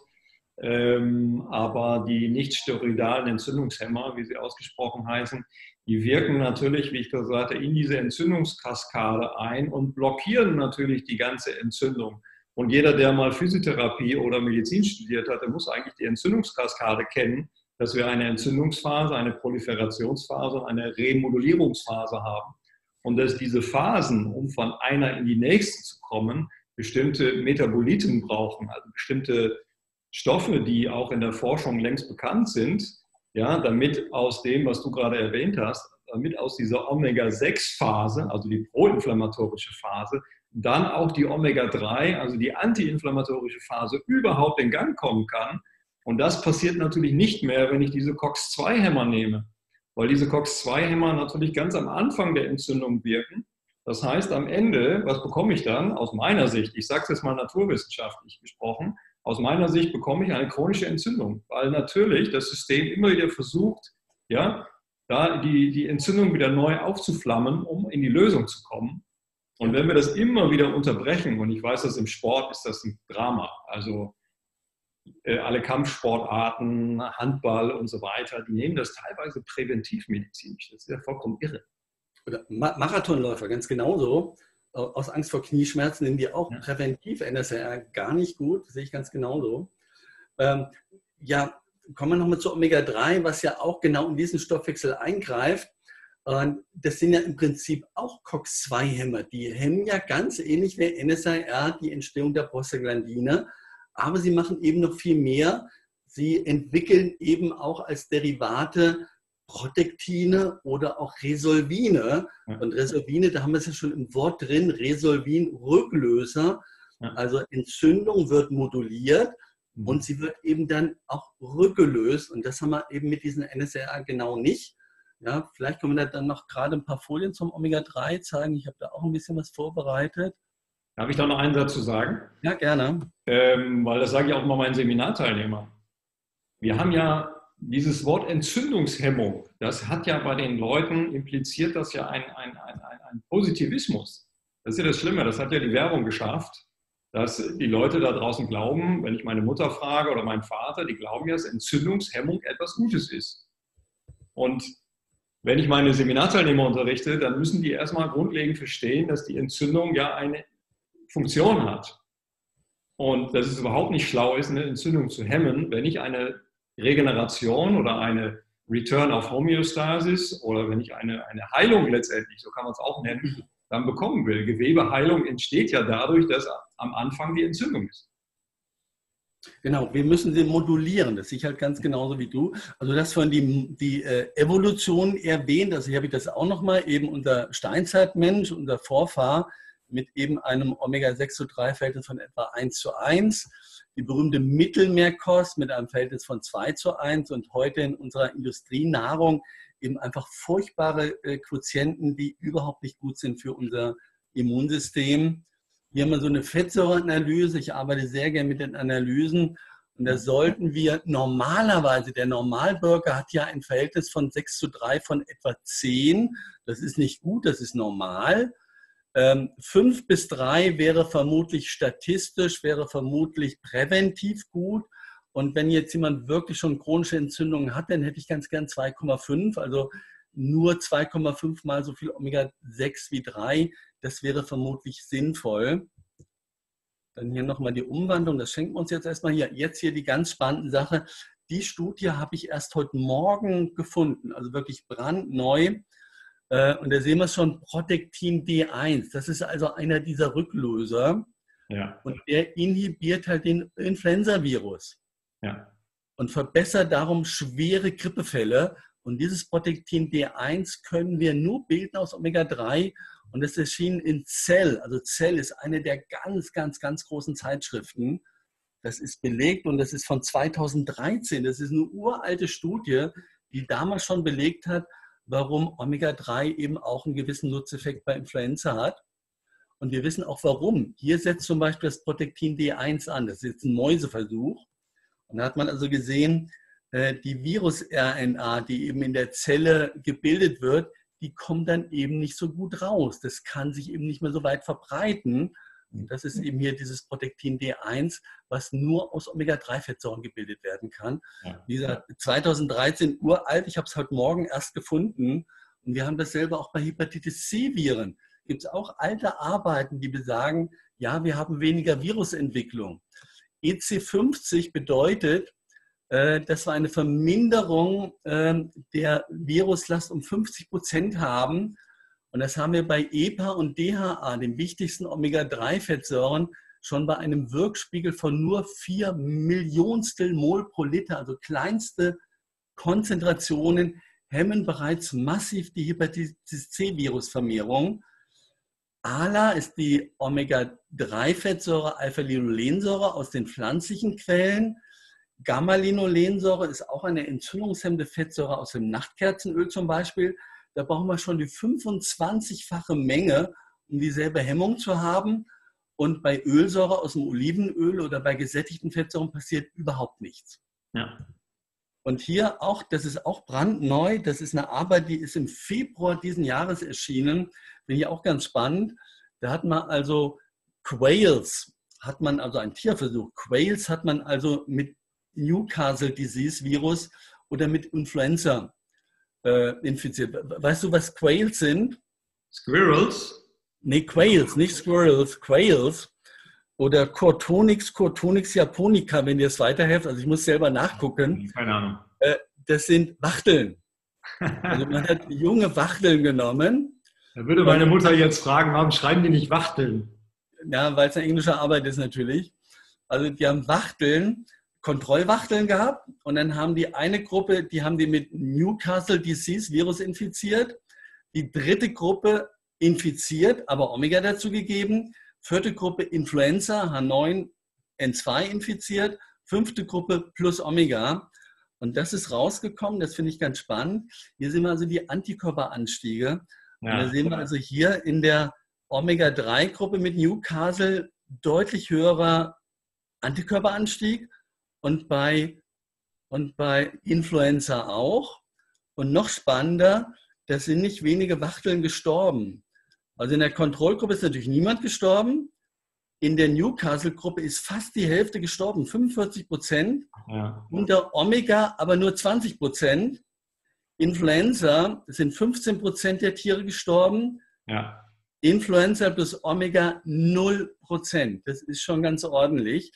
Aber die nicht-steroidalen Entzündungshemmer, wie sie ausgesprochen heißen, die wirken natürlich, wie ich das sagte, in diese Entzündungskaskade ein und blockieren natürlich die ganze Entzündung. Und jeder, der mal Physiotherapie oder Medizin studiert hat, der muss eigentlich die Entzündungskaskade kennen, dass wir eine Entzündungsphase, eine Proliferationsphase und eine Remodulierungsphase haben. Und dass diese Phasen, um von einer in die nächste zu kommen, bestimmte Metaboliten brauchen, also bestimmte Stoffe, die auch in der Forschung längst bekannt sind, ja, damit aus dem, was du gerade erwähnt hast, damit aus dieser Omega-6-Phase, also die proinflammatorische Phase, dann auch die Omega-3, also die antiinflammatorische Phase, überhaupt in Gang kommen kann. Und das passiert natürlich nicht mehr, wenn ich diese COX-2-Hämmer nehme, weil diese COX-2-Hämmer natürlich ganz am Anfang der Entzündung wirken. Das heißt, am Ende, was bekomme ich dann? Aus meiner Sicht, ich sage es jetzt mal naturwissenschaftlich gesprochen, aus meiner Sicht bekomme ich eine chronische Entzündung, weil natürlich das System immer wieder versucht, ja, da die Entzündung wieder neu aufzuflammen, um in die Lösung zu kommen. Und wenn wir das immer wieder unterbrechen, und ich weiß, dass im Sport ist das ein Drama, also alle Kampfsportarten, Handball und so weiter, die nehmen das teilweise präventivmedizinisch. Das ist ja vollkommen irre. Oder Marathonläufer, ganz genauso. Aus Angst vor Knieschmerzen nehmen die auch Ja. präventiv NSAR, gar nicht gut, das sehe ich ganz genauso. Ja, kommen wir nochmal zu Omega-3, was ja auch genau in diesen Stoffwechsel eingreift. Das sind ja im Prinzip auch COX-2-Hämmer. Die hemmen ja ganz ähnlich wie NSAR die Entstehung der Prostaglandine, aber sie machen eben noch viel mehr. Sie entwickeln eben auch als Derivate Protektine oder auch Resolvine. Ja. Und Resolvine, da haben wir es ja schon im Wort drin, Resolvin-Rücklöser. Ja. Also Entzündung wird moduliert und sie wird eben dann auch rückgelöst. Und das haben wir eben mit diesen NSAR genau nicht. Ja, vielleicht können wir da dann noch gerade ein paar Folien zum Omega-3 zeigen. Ich habe da auch ein bisschen was vorbereitet. Darf ich da noch einen Satz zu sagen? Ja, gerne. Weil das sage ich auch mal meinen Seminarteilnehmern. Wir haben ja dieses Wort Entzündungshemmung, das hat ja bei den Leuten, impliziert das ja ein Positivismus. Das ist ja das Schlimme, das hat ja die Werbung geschafft, dass die Leute da draußen glauben, wenn ich meine Mutter frage oder meinen Vater, die glauben ja, dass Entzündungshemmung etwas Gutes ist. Und wenn ich meine Seminarteilnehmer unterrichte, dann müssen die erstmal grundlegend verstehen, dass die Entzündung ja eine Funktion hat. Und dass es überhaupt nicht schlau ist, eine Entzündung zu hemmen, wenn ich eine Regeneration oder eine Return of Homöostasis oder wenn ich eine Heilung letztendlich, so kann man es auch nennen, dann bekommen will. Gewebeheilung entsteht ja dadurch, dass am Anfang die Entzündung ist. Genau, wir müssen sie modulieren. Das sehe ich halt ganz genauso wie du. Also das von die Evolution erwähnt, also hier habe ich das auch nochmal, eben unser Steinzeitmensch, unser Vorfahr mit eben einem Omega-6-3-Verhältnis von etwa 1:1. Die berühmte Mittelmeerkost mit einem Verhältnis von 2:1 und heute in unserer Industrienahrung eben einfach furchtbare Quotienten, die überhaupt nicht gut sind für unser Immunsystem. Hier haben wir so eine Fettsäureanalyse. Ich arbeite sehr gerne mit den Analysen. Und da sollten wir normalerweise, der Normalbürger hat ja ein Verhältnis von 6:3 von etwa 10. Das ist nicht gut, das ist normal. 5 bis 3 wäre vermutlich statistisch, wäre vermutlich präventiv gut. Und wenn jetzt jemand wirklich schon chronische Entzündungen hat, dann hätte ich ganz gern 2,5, also nur 2,5 mal so viel Omega-6 wie 3. Das wäre vermutlich sinnvoll. Dann hier nochmal die Umwandlung, das schenken wir uns jetzt erstmal hier. Jetzt hier die ganz spannende Sache. Die Studie habe ich erst heute Morgen gefunden, also wirklich brandneu. Und da sehen wir schon, Protectin D1, das ist also einer dieser Rücklöser. Ja. Und der inhibiert halt den Influenza-Virus. Ja. Und verbessert darum schwere Grippefälle. Und dieses Protectin D1 können wir nur bilden aus Omega-3. Und das erschien in Cell. Also Cell ist eine der ganz, ganz, ganz großen Zeitschriften. Das ist belegt und das ist von 2013. Das ist eine uralte Studie, die damals schon belegt hat, warum Omega-3 eben auch einen gewissen Nutzeffekt bei Influenza hat. Und wir wissen auch warum. Hier setzt zum Beispiel das Protectin D1 an. Das ist jetzt ein Mäuseversuch. Und da hat man also gesehen, die Virus-RNA, die eben in der Zelle gebildet wird, die kommt dann eben nicht so gut raus. Das kann sich eben nicht mehr so weit verbreiten. Und das ist eben hier dieses Protectin D1, was nur aus Omega-3-Fettsäuren gebildet werden kann. Ja. Wie gesagt, 2013 uralt, ich habe es heute Morgen erst gefunden. Und wir haben dasselbe auch bei Hepatitis C-Viren. Gibt es auch alte Arbeiten, die besagen, ja, wir haben weniger Virusentwicklung. EC50 bedeutet, dass wir eine Verminderung der Viruslast um 50% haben. Und das haben wir bei EPA und DHA, den wichtigsten Omega-3-Fettsäuren, schon bei einem Wirkspiegel von nur 4 Millionstel Mol pro Liter, also kleinste Konzentrationen, hemmen bereits massiv die Hepatitis C-Virusvermehrung. ALA ist die Omega-3-Fettsäure Alpha-Linolensäure aus den pflanzlichen Quellen. Gamma-Linolensäure ist auch eine entzündungshemmende Fettsäure aus dem Nachtkerzenöl zum Beispiel. Da brauchen wir schon die 25-fache Menge, um dieselbe Hemmung zu haben. Und bei Ölsäure aus dem Olivenöl oder bei gesättigten Fettsäuren passiert überhaupt nichts. Ja. Und hier auch, das ist auch brandneu, das ist eine Arbeit, die ist im Februar diesen Jahres erschienen. Finde ich auch ganz spannend. Da hat man also Quails, hat man also einen Tierversuch. Quails hat man also mit Newcastle Disease Virus oder mit Influenza infiziert. Weißt du, was Quails sind? Squirrels? Nee, Quails, nicht Squirrels, Quails. Oder Cortonix japonica, wenn dir es weiterhilft. Also ich muss selber nachgucken. Keine Ahnung. Das sind Wachteln. Also man hat junge Wachteln genommen. Da würde meine Mutter jetzt fragen, warum schreiben die nicht Wachteln? Ja, weil es eine englische Arbeit ist natürlich. Also die haben Wachteln, Kontrollwachteln gehabt und dann haben die eine Gruppe, die haben die mit Newcastle Disease Virus infiziert. Die dritte Gruppe infiziert, aber Omega dazu gegeben. Vierte Gruppe Influenza H9N2 infiziert. Fünfte Gruppe plus Omega. Und das ist rausgekommen, das finde ich ganz spannend. Hier sehen wir also die Antikörperanstiege. Ja. Und da sehen wir also hier in der Omega-3-Gruppe mit Newcastle deutlich höherer Antikörperanstieg und bei Influenza auch. Und noch spannender, da sind nicht wenige Wachteln gestorben. Also in der Kontrollgruppe ist natürlich niemand gestorben. In der Newcastle-Gruppe ist fast die Hälfte gestorben, 45%. Ja. Unter Omega aber nur 20%. Influenza sind 15% der Tiere gestorben. Ja. Influenza plus Omega 0%. Das ist schon ganz ordentlich.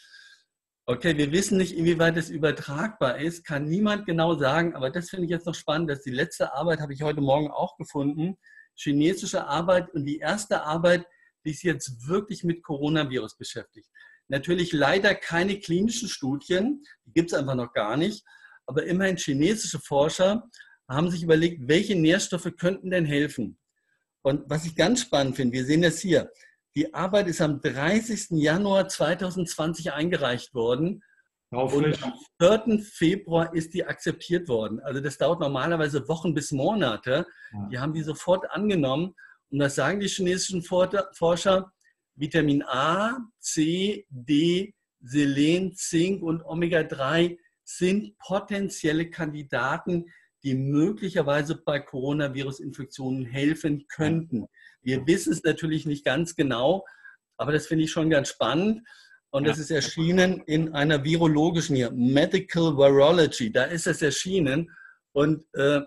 Okay, wir wissen nicht, inwieweit es übertragbar ist. Kann niemand genau sagen. Aber das finde ich jetzt noch spannend. Das ist die letzte Arbeit, habe ich heute Morgen auch gefunden. Chinesische Arbeit und die erste Arbeit, die sich jetzt wirklich mit Coronavirus beschäftigt. Natürlich leider keine klinischen Studien, die gibt es einfach noch gar nicht, aber immerhin chinesische Forscher haben sich überlegt, welche Nährstoffe könnten denn helfen. Und was ich ganz spannend finde, wir sehen das hier, die Arbeit ist am 30. Januar 2020 eingereicht worden und am 4. Februar ist die akzeptiert worden. Also das dauert normalerweise Wochen bis Monate. Die haben die sofort angenommen. Und das sagen die chinesischen Forscher, Vitamin A, C, D, Selen, Zink und Omega-3 sind potenzielle Kandidaten, die möglicherweise bei Coronavirus-Infektionen helfen könnten. Wir wissen es natürlich nicht ganz genau, aber das finde ich schon ganz spannend. Und das ist erschienen in einer virologischen hier, Medical Virology, da ist es erschienen. Und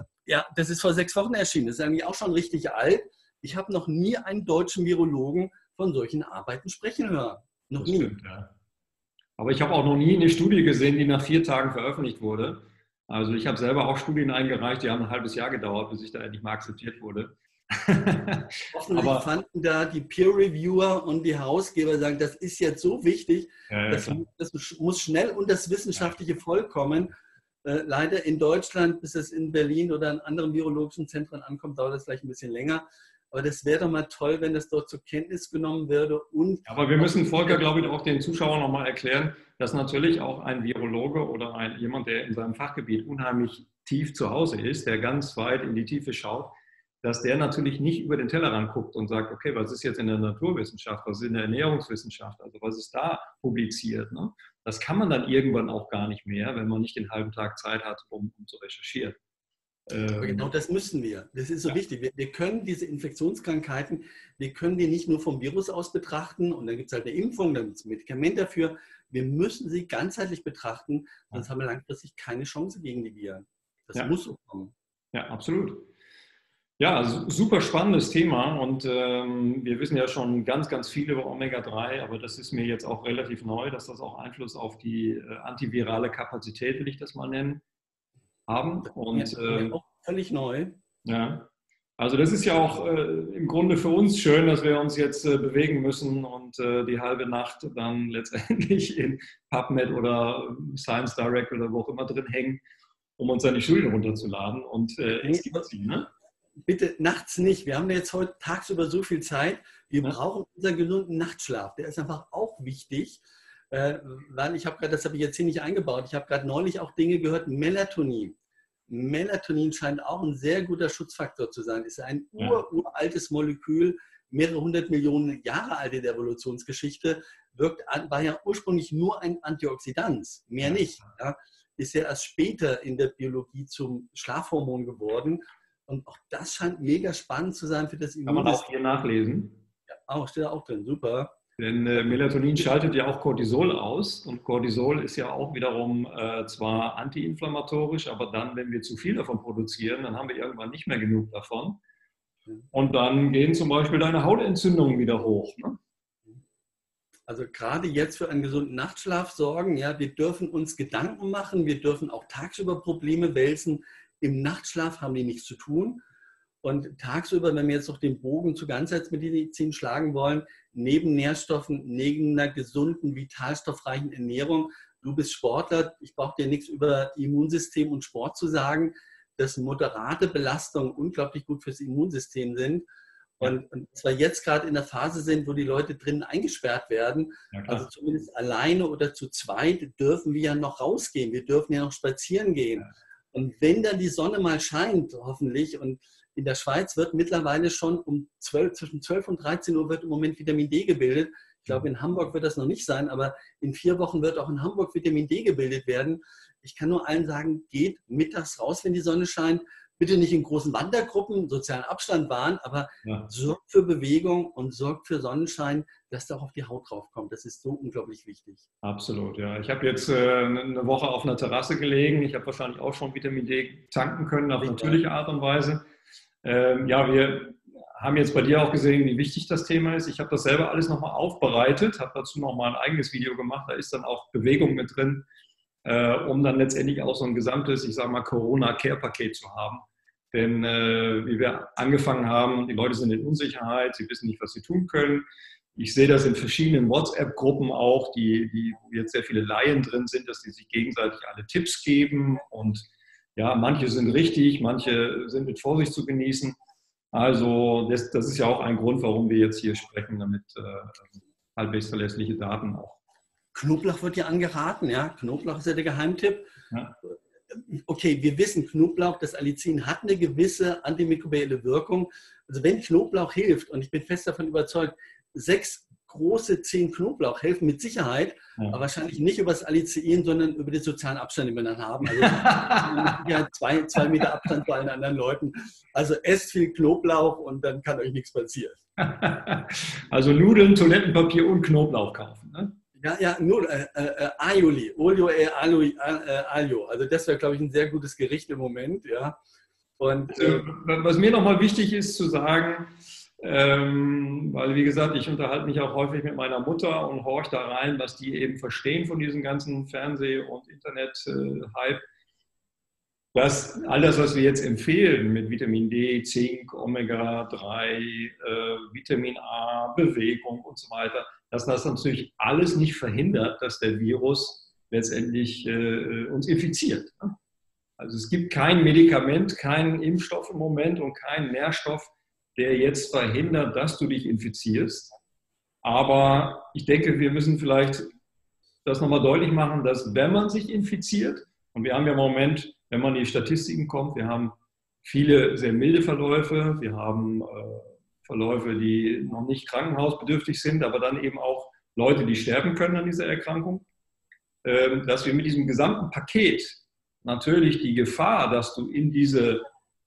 das ist vor 6 Wochen erschienen, das ist eigentlich auch schon richtig alt. Ich habe noch nie einen deutschen Virologen von solchen Arbeiten sprechen hören. Noch nie. Stimmt, ja. Aber ich habe auch noch nie eine Studie gesehen, die nach 4 Tagen veröffentlicht wurde. Also ich habe selber auch Studien eingereicht, die haben ein halbes Jahr gedauert, bis ich da endlich mal akzeptiert wurde. Hoffentlich fanden da die Peer-Reviewer und die Herausgeber sagen, das ist jetzt so wichtig, das muss schnell und das wissenschaftliche Volk kommen. Leider in Deutschland, bis es in Berlin oder in anderen virologischen Zentren ankommt, dauert das vielleicht ein bisschen länger. Aber das wäre doch mal toll, wenn das dort zur Kenntnis genommen würde. Aber wir müssen, Volker, glaube ich, auch den Zuschauern nochmal erklären, dass natürlich auch ein Virologe oder jemand, der in seinem Fachgebiet unheimlich tief zu Hause ist, der ganz weit in die Tiefe schaut, dass der natürlich nicht über den Tellerrand guckt und sagt, okay, was ist jetzt in der Naturwissenschaft, was ist in der Ernährungswissenschaft, also was ist da publiziert. Ne? Das kann man dann irgendwann auch gar nicht mehr, wenn man nicht den halben Tag Zeit hat, um zu recherchieren. Aber genau das müssen wir. Das ist so wichtig. Wir können diese Infektionskrankheiten, wir können die nicht nur vom Virus aus betrachten und dann gibt es halt eine Impfung, dann gibt es ein Medikament dafür. Wir müssen sie ganzheitlich betrachten, sonst haben wir langfristig keine Chance gegen die Viren. Das muss so kommen. Ja, absolut. Ja, also super spannendes Thema und wir wissen ja schon ganz, ganz viel über Omega-3, aber das ist mir jetzt auch relativ neu, dass das auch Einfluss auf die antivirale Kapazität, will ich das mal nennen, haben. Und auch völlig neu. Ja, also das ist ja auch im Grunde für uns schön, dass wir uns jetzt bewegen müssen und die halbe Nacht dann letztendlich in PubMed oder Science Direct oder wo auch immer drin hängen, um uns dann die Studien runterzuladen. Und es gibt sie, ne? Bitte nachts nicht. Wir haben jetzt heute tagsüber so viel Zeit. Wir brauchen unseren gesunden Nachtschlaf. Der ist einfach auch wichtig. Weil ich habe gerade, das habe ich jetzt hier nicht eingebaut, ich habe gerade neulich auch Dinge gehört, Melatonin. Melatonin scheint auch ein sehr guter Schutzfaktor zu sein. Es ist ein uraltes Molekül, mehrere 100 Millionen Jahre alt in der Evolutionsgeschichte, war ja ursprünglich nur ein Antioxidant, mehr nicht. Ja. Ist ja erst später in der Biologie zum Schlafhormon geworden. Und auch das scheint mega spannend zu sein für das Immunsystem. Kann man auch hier nachlesen? Ja, steht da auch drin, super. Denn Melatonin schaltet ja auch Cortisol aus und Cortisol ist ja auch wiederum zwar antiinflammatorisch, aber dann, wenn wir zu viel davon produzieren, dann haben wir irgendwann nicht mehr genug davon. Und dann gehen zum Beispiel deine Hautentzündungen wieder hoch. Ne? Also gerade jetzt für einen gesunden Nachtschlaf sorgen, ja, wir dürfen uns Gedanken machen, wir dürfen auch tagsüber Probleme wälzen. Im Nachtschlaf haben die nichts zu tun. Und tagsüber, wenn wir jetzt noch den Bogen zur Ganzheitsmedizin schlagen wollen, neben Nährstoffen, neben einer gesunden, vitalstoffreichen Ernährung, du bist Sportler, ich brauche dir nichts über Immunsystem und Sport zu sagen, dass moderate Belastungen unglaublich gut fürs Immunsystem sind. Und zwar jetzt gerade in der Phase sind, wo die Leute drinnen eingesperrt werden, also zumindest alleine oder zu zweit dürfen wir ja noch rausgehen, wir dürfen ja noch spazieren gehen. Und wenn dann die Sonne mal scheint, hoffentlich, und in der Schweiz wird mittlerweile schon zwischen 12 und 13 Uhr wird im Moment Vitamin D gebildet. Ich glaube, in Hamburg wird das noch nicht sein, aber in 4 Wochen wird auch in Hamburg Vitamin D gebildet werden. Ich kann nur allen sagen, geht mittags raus, wenn die Sonne scheint. Bitte nicht in großen Wandergruppen, sozialen Abstand wahren, aber sorgt für Bewegung und sorgt für Sonnenschein, dass da auch auf die Haut draufkommt. Das ist so unglaublich wichtig. Absolut, ja. Ich habe jetzt eine Woche auf einer Terrasse gelegen. Ich habe wahrscheinlich auch schon Vitamin D tanken können, auf natürliche Art und Weise. Wir haben jetzt bei dir auch gesehen, wie wichtig das Thema ist. Ich habe das selber alles nochmal aufbereitet, habe dazu nochmal ein eigenes Video gemacht. Da ist dann auch Bewegung mit drin, um dann letztendlich auch so ein gesamtes, ich sage mal, Corona-Care-Paket zu haben. Denn wie wir angefangen haben, die Leute sind in Unsicherheit, sie wissen nicht, was sie tun können. Ich sehe das in verschiedenen WhatsApp-Gruppen auch, wo jetzt sehr viele Laien drin sind, dass die sich gegenseitig alle Tipps geben. Und ja, manche sind richtig, manche sind mit Vorsicht zu genießen. Also das ist ja auch ein Grund, warum wir jetzt hier sprechen, damit halbwegs verlässliche Daten auch. Knoblauch wird ja angeraten, ja. Knoblauch ist ja der Geheimtipp. Ja. Okay, wir wissen, Knoblauch, das Allicin hat eine gewisse antimikrobielle Wirkung. Also wenn Knoblauch hilft, und ich bin fest davon überzeugt, 6 große 10 Knoblauch helfen mit Sicherheit, aber wahrscheinlich nicht über das Allicin, sondern über den sozialen Abstand, den wir dann haben. Also ja, 2 Meter Abstand zu allen anderen Leuten. Also esst viel Knoblauch und dann kann euch nichts passieren. Also Nudeln, Toilettenpapier und Knoblauch kaufen, ne? Ja, nur Aioli, Olio e Aglio. Also das wäre, glaube ich, ein sehr gutes Gericht im Moment. Ja. Und, was mir nochmal wichtig ist zu sagen, weil wie gesagt, ich unterhalte mich auch häufig mit meiner Mutter und horche da rein, was die eben verstehen von diesem ganzen Fernseh- und Internet-Hype. Dass all das, was wir jetzt empfehlen mit Vitamin D, Zink, Omega-3, Vitamin A, Bewegung und so weiter, dass das natürlich alles nicht verhindert, dass der Virus letztendlich uns infiziert. Also es gibt kein Medikament, keinen Impfstoff im Moment und keinen Nährstoff, der jetzt verhindert, dass du dich infizierst. Aber ich denke, wir müssen vielleicht das nochmal deutlich machen, dass wenn man sich infiziert, und wir haben ja im Moment, wenn man in die Statistiken kommt, wir haben viele sehr milde Verläufe, wir haben Verläufe, die noch nicht krankenhausbedürftig sind, aber dann eben auch Leute, die sterben können an dieser Erkrankung, dass wir mit diesem gesamten Paket natürlich die Gefahr, dass du in diese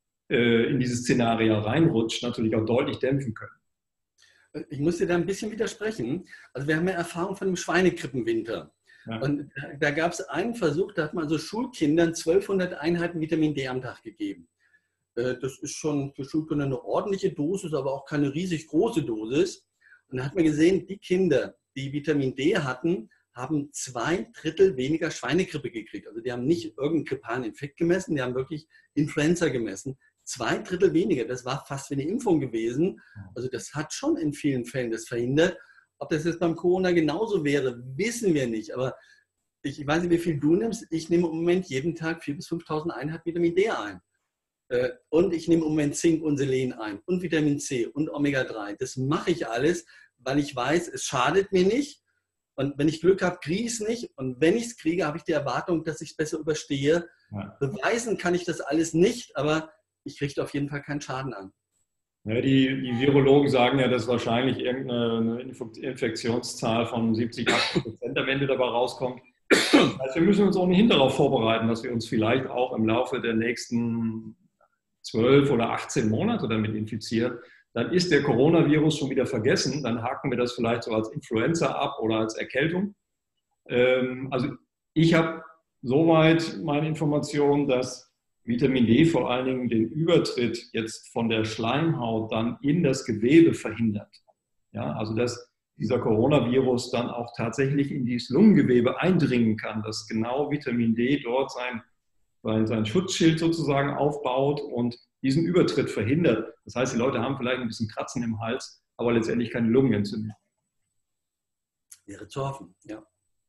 Szenario reinrutscht, natürlich auch deutlich dämpfen können. Ich muss dir da ein bisschen widersprechen. Also wir haben ja Erfahrung von dem Schweinegrippenwinter. Ja. Und da gab es einen Versuch, da hat man also Schulkindern 1200 Einheiten Vitamin D am Tag gegeben. Das ist schon für Schulkinder eine ordentliche Dosis, aber auch keine riesig große Dosis. Und da hat man gesehen, die Kinder, die Vitamin D hatten, haben 2/3 weniger Schweinegrippe gekriegt. Also die haben nicht irgendeinen grippalen Infekt gemessen, die haben wirklich Influenza gemessen. 2/3 weniger, das war fast wie eine Impfung gewesen. Also das hat schon in vielen Fällen das verhindert. Ob das jetzt beim Corona genauso wäre, wissen wir nicht. Aber ich weiß nicht, wie viel du nimmst. Ich nehme im Moment jeden Tag 4.000 bis 5.000 Einheiten Vitamin D ein. Und ich nehme im Moment Zink und Selen ein und Vitamin C und Omega-3. Das mache ich alles, weil ich weiß, es schadet mir nicht. Und wenn ich Glück habe, kriege ich es nicht. Und wenn ich es kriege, habe ich die Erwartung, dass ich es besser überstehe. Ja. Beweisen kann ich das alles nicht, aber ich kriege auf jeden Fall keinen Schaden an. Ja, die Virologen sagen ja, dass wahrscheinlich irgendeine Infektionszahl von 70-80% am Ende dabei rauskommt. Also wir müssen uns ohnehin darauf vorbereiten, dass wir uns vielleicht auch im Laufe der nächsten 12 oder 18 Monate damit infizieren. dann ist der Coronavirus schon wieder vergessen. Dann haken wir das vielleicht so als Influenza ab oder als Erkältung. Also ich habe soweit meine Information, dass Vitamin D vor allen Dingen den Übertritt jetzt von der Schleimhaut dann in das Gewebe verhindert. Ja, also dass dieser Coronavirus dann auch tatsächlich in dieses Lungengewebe eindringen kann, dass genau Vitamin D dort sein Schutzschild sozusagen aufbaut und diesen Übertritt verhindert. Das heißt, die Leute haben vielleicht ein bisschen Kratzen im Hals, aber letztendlich keine Lungenentzündung. Wäre zu hoffen, ja.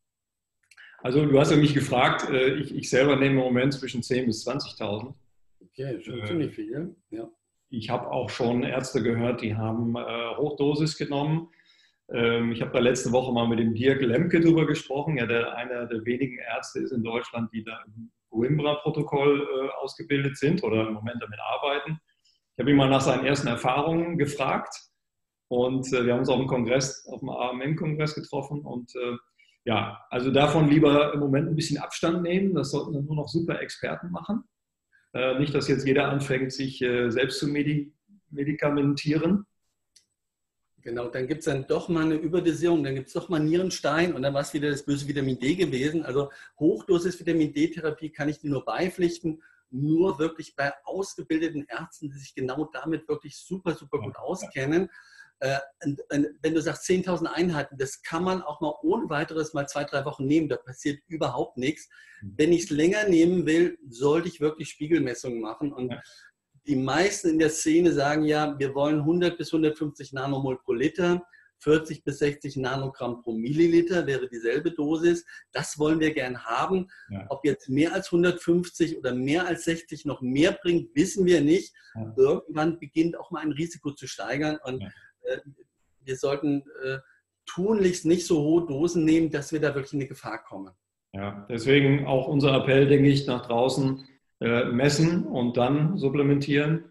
Also du hast ja mich gefragt, ich selber nehme im Moment zwischen 10.000 bis 20.000. Okay, schon ziemlich viel, ja. Ich habe auch schon Ärzte gehört, die haben Hochdosis genommen. Ich habe da letzte Woche mal mit dem Dirk Lemke drüber gesprochen, ja, der einer der wenigen Ärzte ist in Deutschland, die da im Coimbra-Protokoll ausgebildet sind oder im Moment damit arbeiten. Ich habe ihn mal nach seinen ersten Erfahrungen gefragt und wir haben uns auf dem Kongress, auf dem AMM-Kongress getroffen und ja, also davon lieber im Moment ein bisschen Abstand nehmen. Das sollten dann nur noch super Experten machen. Nicht, dass jetzt jeder anfängt, sich selbst zu medikamentieren. Genau, dann gibt es dann doch mal eine Überdosierung, dann gibt es doch mal Nierenstein und dann war es wieder das böse Vitamin D gewesen. Also Hochdosis Vitamin D-Therapie kann ich dir nur beipflichten, nur wirklich bei ausgebildeten Ärzten, die sich genau damit wirklich super, super gut auskennen. Und wenn du sagst 10.000 Einheiten, das kann man auch mal ohne weiteres mal 2-3 Wochen nehmen, da passiert überhaupt nichts. Wenn ich es länger nehmen will, sollte ich wirklich Spiegelmessungen machen und die meisten in der Szene sagen ja, wir wollen 100 bis 150 Nanomol pro Liter, 40 bis 60 Nanogramm pro Milliliter wäre dieselbe Dosis. Das wollen wir gern haben. Ja. Ob jetzt mehr als 150 oder mehr als 60 noch mehr bringt, wissen wir nicht. Ja. Irgendwann beginnt auch mal ein Risiko zu steigern und wir sollten tunlichst nicht so hohe Dosen nehmen, dass wir da wirklich in eine Gefahr kommen. Ja, deswegen auch unser Appell, denke ich, nach draußen. Messen und dann supplementieren.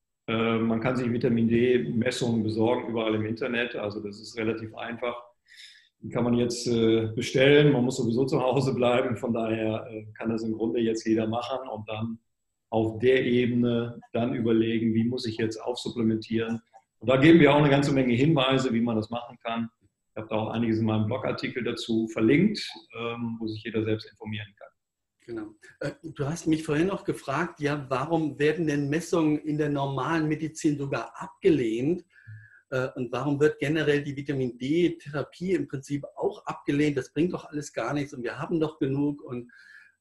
Man kann sich Vitamin D-Messungen besorgen, überall im Internet. Also das ist relativ einfach. Die kann man jetzt bestellen. Man muss sowieso zu Hause bleiben. Von daher kann das im Grunde jetzt jeder machen und dann auf der Ebene dann überlegen, wie muss ich jetzt aufsupplementieren. Und da geben wir auch eine ganze Menge Hinweise, wie man das machen kann. Ich habe da auch einiges in meinem Blogartikel dazu verlinkt, wo sich jeder selbst informieren kann. Genau. Du hast mich vorhin noch gefragt, ja, warum werden denn Messungen in der normalen Medizin sogar abgelehnt? Und warum wird generell die Vitamin D-Therapie im Prinzip auch abgelehnt? Das bringt doch alles gar nichts und wir haben doch genug. Und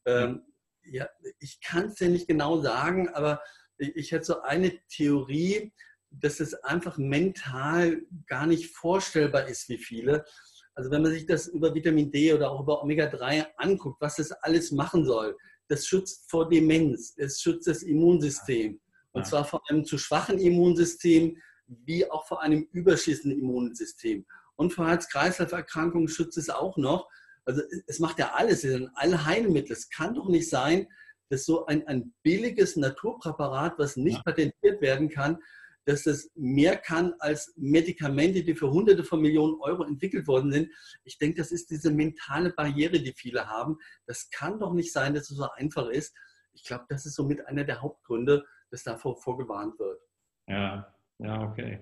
ja, ich kann es dir nicht genau sagen, aber ich hätte so eine Theorie, dass es einfach mental gar nicht vorstellbar ist, wie viele. Also wenn man sich das über Vitamin D oder auch über Omega-3 anguckt, was das alles machen soll, das schützt vor Demenz, es schützt das Immunsystem. Und zwar vor einem zu schwachen Immunsystem, wie auch vor einem überschießenden Immunsystem. Und vor Herz-Kreislauf-Erkrankungen schützt es auch noch. Also es macht ja alles, es ist ein Allheilmittel. Es kann doch nicht sein, dass so ein billiges Naturpräparat, was nicht patentiert werden kann, dass es mehr kann als Medikamente, die für Hunderte von Millionen Euro entwickelt worden sind. Ich denke, das ist diese mentale Barriere, die viele haben. Das kann doch nicht sein, dass es so einfach ist. Ich glaube, das ist somit einer der Hauptgründe, dass davor vorgewarnt wird. Ja, okay.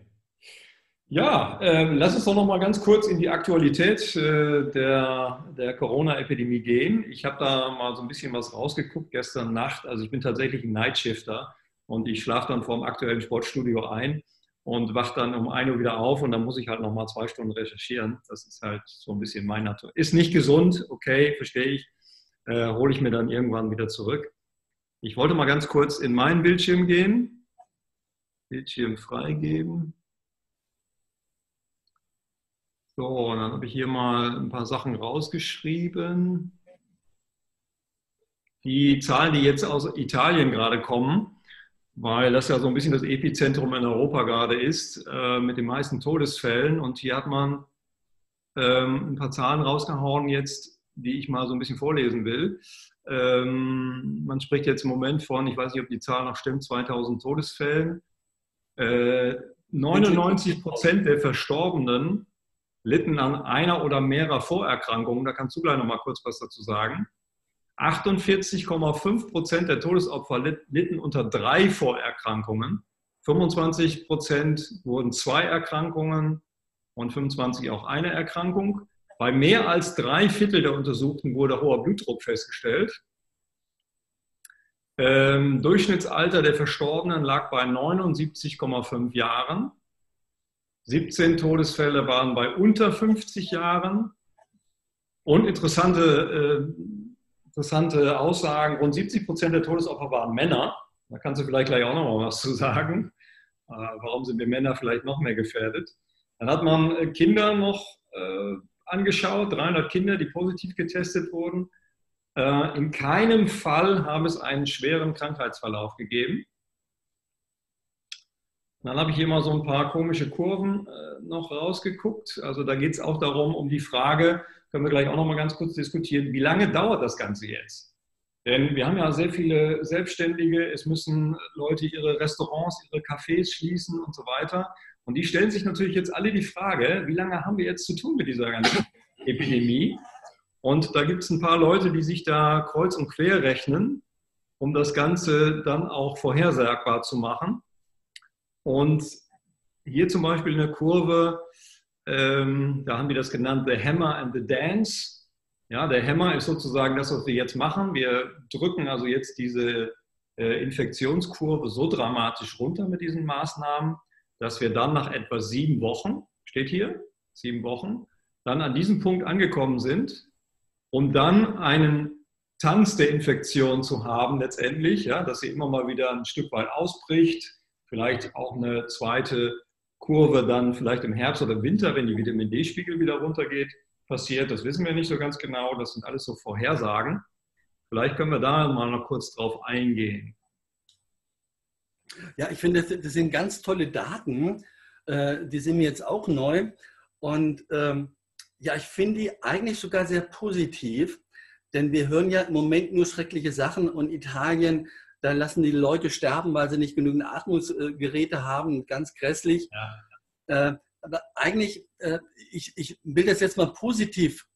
Ja, lass uns doch noch mal ganz kurz in die Aktualität der Corona-Epidemie gehen. Ich habe da mal so ein bisschen was rausgeguckt gestern Nacht. Also ich bin tatsächlich ein Nightshifter. Und ich schlafe dann vor dem aktuellen Sportstudio ein und wache dann um 1 Uhr wieder auf und dann muss ich halt nochmal 2 Stunden recherchieren. Das ist halt so ein bisschen mein Natur. Ist nicht gesund, okay, verstehe ich. Hole ich mir dann irgendwann wieder zurück. Ich wollte mal ganz kurz in meinen Bildschirm gehen. Bildschirm freigeben. So, und dann habe ich hier mal ein paar Sachen rausgeschrieben. Die Zahlen, die jetzt aus Italien gerade kommen, weil das ja so ein bisschen das Epizentrum in Europa gerade ist, mit den meisten Todesfällen. Und hier hat man ein paar Zahlen rausgehauen jetzt, die ich mal so ein bisschen vorlesen will. Man spricht jetzt im Moment von, ich weiß nicht, ob die Zahl noch stimmt, 2000 Todesfällen. 99% der Verstorbenen litten an einer oder mehrerer Vorerkrankungen. Da kannst du gleich noch mal kurz was dazu sagen. 48,5% der Todesopfer litten unter 3 Vorerkrankungen. 25% wurden 2 Erkrankungen und 25 auch eine Erkrankung. Bei mehr als 3/4 der Untersuchten wurde hoher Blutdruck festgestellt. Durchschnittsalter der Verstorbenen lag bei 79,5 Jahren. 17 Todesfälle waren bei unter 50 Jahren. Und interessante Aussagen, rund 70% der Todesopfer waren Männer. Da kannst du vielleicht gleich auch noch mal was zu sagen. Warum sind wir Männer vielleicht noch mehr gefährdet? Dann hat man Kinder noch angeschaut, 300 Kinder, die positiv getestet wurden. In keinem Fall haben es einen schweren Krankheitsverlauf gegeben. Dann habe ich hier mal so ein paar komische Kurven noch rausgeguckt. Also da geht es auch darum, um die Frage, können wir gleich auch noch mal ganz kurz diskutieren, wie lange dauert das Ganze jetzt? Denn wir haben ja sehr viele Selbstständige, es müssen Leute ihre Restaurants, ihre Cafés schließen und so weiter. Und die stellen sich natürlich jetzt alle die Frage, wie lange haben wir jetzt zu tun mit dieser ganzen Epidemie? Und da gibt es ein paar Leute, die sich da kreuz und quer rechnen, um das Ganze dann auch vorhersagbar zu machen. Und hier zum Beispiel in der Kurve, da haben wir das genannt, the hammer and the dance. Ja, der Hammer ist sozusagen das, was wir jetzt machen. Wir drücken also jetzt diese Infektionskurve so dramatisch runter mit diesen Maßnahmen, dass wir dann nach etwa 7 Wochen, steht hier, 7 Wochen, dann an diesem Punkt angekommen sind, um dann einen Tanz der Infektion zu haben letztendlich, ja, dass sie immer mal wieder ein Stück weit ausbricht, vielleicht auch eine zweite Kurve dann vielleicht im Herbst oder im Winter, wenn die Vitamin D-Spiegel wieder runtergeht, passiert. Das wissen wir nicht so ganz genau, das sind alles so Vorhersagen. Vielleicht können wir da mal noch kurz drauf eingehen. Ja, ich finde, das sind ganz tolle Daten, die sind mir jetzt auch neu und ja, ich finde die eigentlich sogar sehr positiv, denn wir hören ja im Moment nur schreckliche Sachen und Italien, da lassen die Leute sterben, weil sie nicht genügend Atmungsgeräte haben, ganz grässlich. Ja. Aber eigentlich, ich will das jetzt mal positiv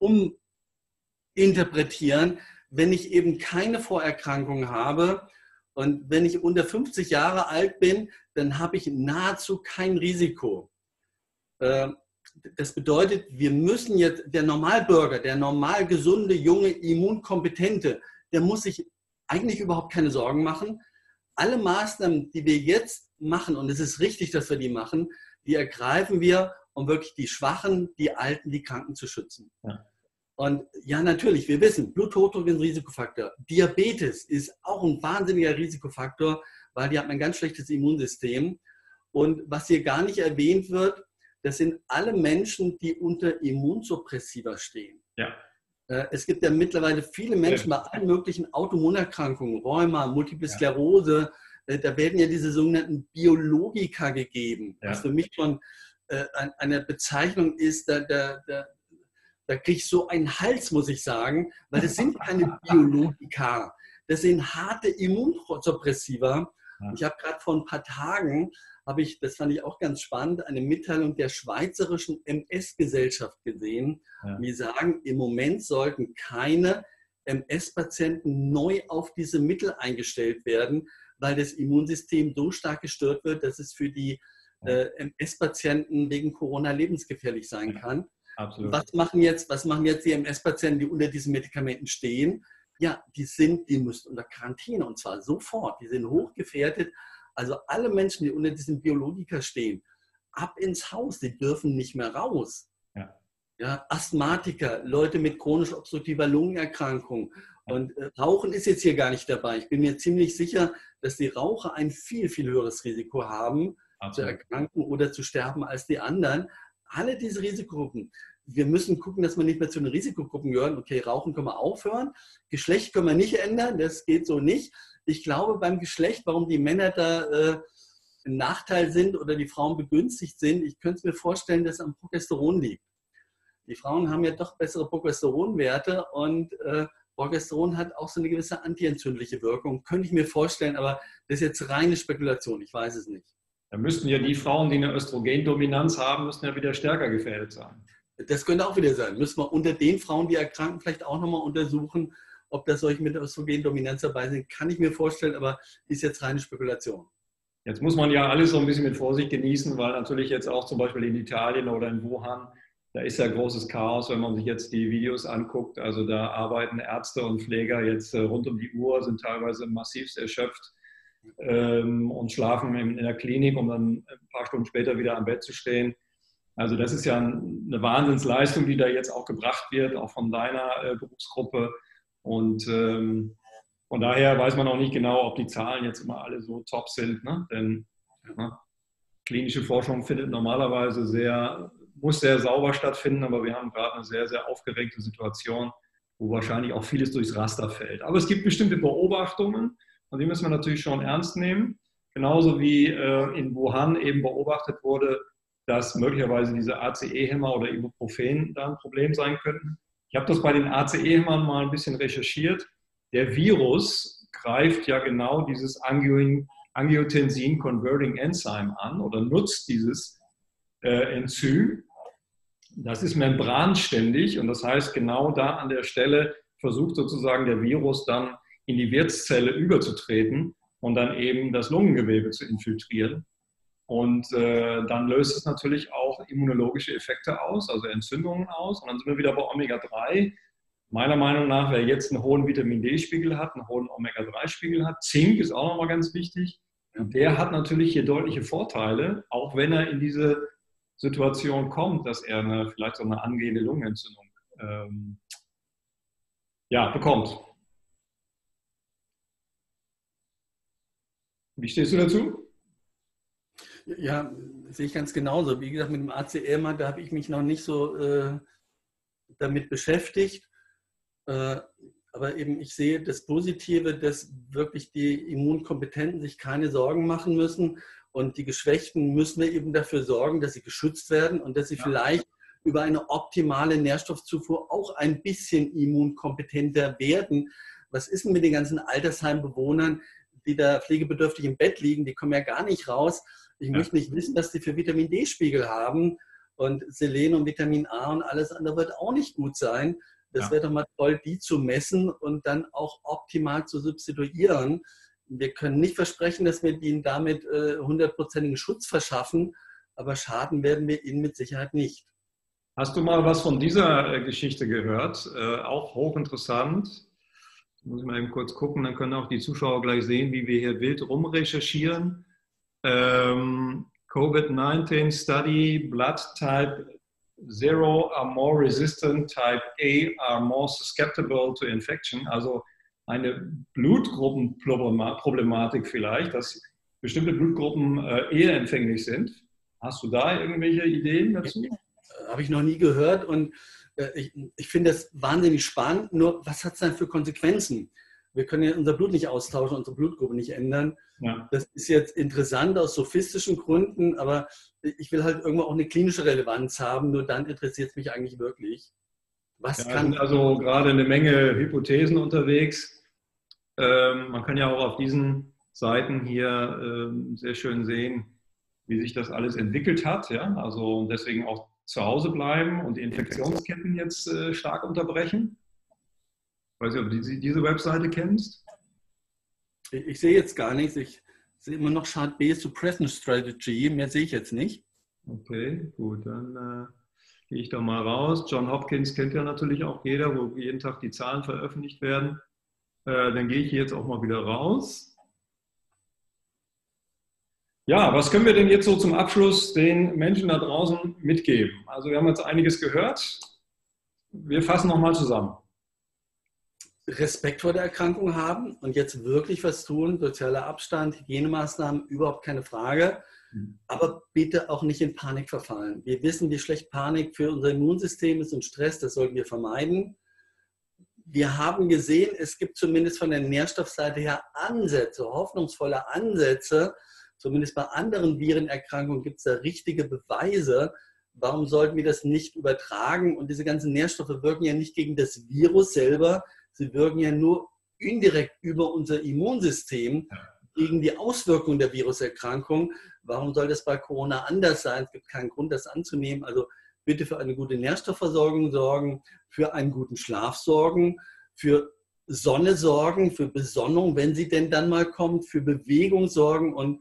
uminterpretieren, wenn ich eben keine Vorerkrankung habe und wenn ich unter 50 Jahre alt bin, dann habe ich nahezu kein Risiko. Das bedeutet, wir müssen jetzt, der Normalbürger, der normal gesunde, junge, immunkompetente, der muss sich eigentlich überhaupt keine Sorgen machen. Alle Maßnahmen, die wir jetzt machen, und es ist richtig, dass wir die machen, die ergreifen wir, um wirklich die Schwachen, die Alten, die Kranken zu schützen. Ja. Und ja, natürlich, wir wissen, Bluthochdruck ist ein Risikofaktor. Diabetes ist auch ein wahnsinniger Risikofaktor, weil die haben ein ganz schlechtes Immunsystem. Und was hier gar nicht erwähnt wird, das sind alle Menschen, die unter Immunsuppressiva stehen. Ja. Es gibt ja mittlerweile viele Menschen bei allen möglichen Autoimmunerkrankungen, Rheuma, Multiple Sklerose, da werden ja diese sogenannten Biologika gegeben, was für mich schon eine Bezeichnung ist, da kriege ich so einen Hals, muss ich sagen, weil das sind keine Biologika, das sind harte Immunsuppressiva. Ja. Ich habe gerade vor ein paar Tagen, das fand ich auch ganz spannend, eine Mitteilung der Schweizerischen MS-Gesellschaft gesehen. Ja. Die sagen, im Moment sollten keine MS-Patienten neu auf diese Mittel eingestellt werden, weil das Immunsystem so stark gestört wird, dass es für die MS-Patienten wegen Corona lebensgefährlich sein kann. Absolut. Was machen jetzt die MS-Patienten, die unter diesen Medikamenten stehen? Ja, die müssen unter Quarantäne und zwar sofort. Die sind hochgefährdet. Also alle Menschen, die unter diesem Biologika stehen, ab ins Haus, die dürfen nicht mehr raus. Ja. Ja, Asthmatiker, Leute mit chronisch obstruktiver Lungenerkrankung. Und Rauchen ist jetzt hier gar nicht dabei. Ich bin mir ziemlich sicher, dass die Raucher ein viel, viel höheres Risiko haben, zu erkranken oder zu sterben als die anderen. Alle diese Risikogruppen. Wir müssen gucken, dass wir nicht mehr zu den Risikogruppen gehören. Okay, Rauchen können wir aufhören. Geschlecht können wir nicht ändern. Das geht so nicht. Ich glaube, beim Geschlecht, warum die Männer da ein Nachteil sind oder die Frauen begünstigt sind, ich könnte mir vorstellen, dass es am Progesteron liegt. Die Frauen haben ja doch bessere Progesteronwerte und Progesteron hat auch so eine gewisse antientzündliche Wirkung. Könnte ich mir vorstellen, aber das ist jetzt reine Spekulation. Ich weiß es nicht. Da müssten ja die Frauen, die eine Östrogendominanz haben, müssten ja wieder stärker gefährdet sein. Das könnte auch wieder sein. Müssen wir unter den Frauen, die erkranken, vielleicht auch nochmal untersuchen, ob da solche mit Östrogendominanz dabei sind. Kann ich mir vorstellen, aber ist jetzt reine Spekulation. Jetzt muss man ja alles so ein bisschen mit Vorsicht genießen, weil natürlich jetzt auch zum Beispiel in Italien oder in Wuhan, da ist ja großes Chaos, wenn man sich jetzt die Videos anguckt. Also da arbeiten Ärzte und Pfleger jetzt rund um die Uhr, sind teilweise massivst erschöpft und schlafen in der Klinik, um dann ein paar Stunden später wieder am Bett zu stehen. Also das ist ja eine Wahnsinnsleistung, die da jetzt auch gebracht wird, auch von deiner Berufsgruppe. Und von daher weiß man auch nicht genau, ob die Zahlen jetzt immer alle so top sind. Ne? Denn klinische Forschung findet normalerweise muss sehr sauber stattfinden, aber wir haben gerade eine sehr, sehr aufgeregte Situation, wo wahrscheinlich auch vieles durchs Raster fällt. Aber es gibt bestimmte Beobachtungen und die müssen wir natürlich schon ernst nehmen. Genauso wie in Wuhan eben beobachtet wurde, dass möglicherweise diese ACE-Hämmer oder Ibuprofen da ein Problem sein könnten. Ich habe das bei den ACE-Hämmern mal ein bisschen recherchiert. Der Virus greift ja genau dieses Angiotensin-Converting Enzyme an oder nutzt dieses Enzym. Das ist membranständig und das heißt, genau da an der Stelle versucht sozusagen der Virus dann in die Wirtszelle überzutreten und dann eben das Lungengewebe zu infiltrieren. Und dann löst es natürlich auch immunologische Effekte aus, also Entzündungen aus. Und dann sind wir wieder bei Omega-3. Meiner Meinung nach, wer jetzt einen hohen Vitamin-D-Spiegel hat, einen hohen Omega-3-Spiegel hat, Zink ist auch nochmal ganz wichtig. Und der hat natürlich hier deutliche Vorteile, auch wenn er in diese Situation kommt, dass er vielleicht so eine angehende Lungenentzündung bekommt. Wie stehst du dazu? Ja, sehe ich ganz genauso. Wie gesagt, mit dem ACE-Hämmer, da habe ich mich noch nicht so damit beschäftigt. Aber eben ich sehe das Positive, dass wirklich die Immunkompetenten sich keine Sorgen machen müssen und die Geschwächten müssen wir eben dafür sorgen, dass sie geschützt werden und dass sie vielleicht über eine optimale Nährstoffzufuhr auch ein bisschen immunkompetenter werden. Was ist denn mit den ganzen Altersheimbewohnern, die da pflegebedürftig im Bett liegen? Die kommen ja gar nicht raus. Ich möchte nicht wissen, dass die für Vitamin-D-Spiegel haben und Selen und Vitamin A und alles andere wird auch nicht gut sein. Das wäre doch mal toll, die zu messen und dann auch optimal zu substituieren. Wir können nicht versprechen, dass wir ihnen damit 100%igen Schutz verschaffen, aber schaden werden wir ihnen mit Sicherheit nicht. Hast du mal was von dieser Geschichte gehört? Auch hochinteressant. Muss ich mal eben kurz gucken, dann können auch die Zuschauer gleich sehen, wie wir hier wild rumrecherchieren. COVID-19 Study, Blood Type 0 are more resistant, Type A are more susceptible to infection. Also eine Blutgruppenproblematik vielleicht, dass bestimmte Blutgruppen eher empfänglich sind. Hast du da irgendwelche Ideen dazu? Habe ich noch nie gehört und ich finde das wahnsinnig spannend. Nur, was hat es dann für Konsequenzen? Wir können ja unser Blut nicht austauschen, unsere Blutgruppe nicht ändern. Ja. Das ist jetzt interessant aus sophistischen Gründen, aber ich will halt irgendwo auch eine klinische Relevanz haben. Nur dann interessiert es mich eigentlich wirklich. Was kann sind also gerade eine Menge Hypothesen unterwegs. Man kann ja auch auf diesen Seiten hier sehr schön sehen, wie sich das alles entwickelt hat. Ja? Also deswegen auch zu Hause bleiben und die Infektionsketten jetzt stark unterbrechen. Ich weiß nicht, ob du diese Webseite kennst. Ich sehe jetzt gar nichts. Ich sehe immer noch Chart B Suppression Strategy. Mehr sehe ich jetzt nicht. Okay, gut. Dann gehe ich da mal raus. John Hopkins kennt ja natürlich auch jeder, wo jeden Tag die Zahlen veröffentlicht werden. Dann gehe ich jetzt auch mal wieder raus. Ja, was können wir denn jetzt so zum Abschluss den Menschen da draußen mitgeben? Also wir haben jetzt einiges gehört. Wir fassen nochmal zusammen. Respekt vor der Erkrankung haben und jetzt wirklich was tun. Sozialer Abstand, Hygienemaßnahmen, überhaupt keine Frage. Aber bitte auch nicht in Panik verfallen. Wir wissen, wie schlecht Panik für unser Immunsystem ist und Stress, das sollten wir vermeiden. Wir haben gesehen, es gibt zumindest von der Nährstoffseite her Ansätze, hoffnungsvolle Ansätze. Zumindest bei anderen Virenerkrankungen gibt es da richtige Beweise. Warum sollten wir das nicht übertragen? Und diese ganzen Nährstoffe wirken ja nicht gegen das Virus selber, sie wirken ja nur indirekt über unser Immunsystem gegen die Auswirkungen der Viruserkrankung. Warum soll das bei Corona anders sein? Es gibt keinen Grund, das anzunehmen. Also bitte für eine gute Nährstoffversorgung sorgen, für einen guten Schlaf sorgen, für Sonne sorgen, für Besonnung, wenn sie denn dann mal kommt, für Bewegung sorgen und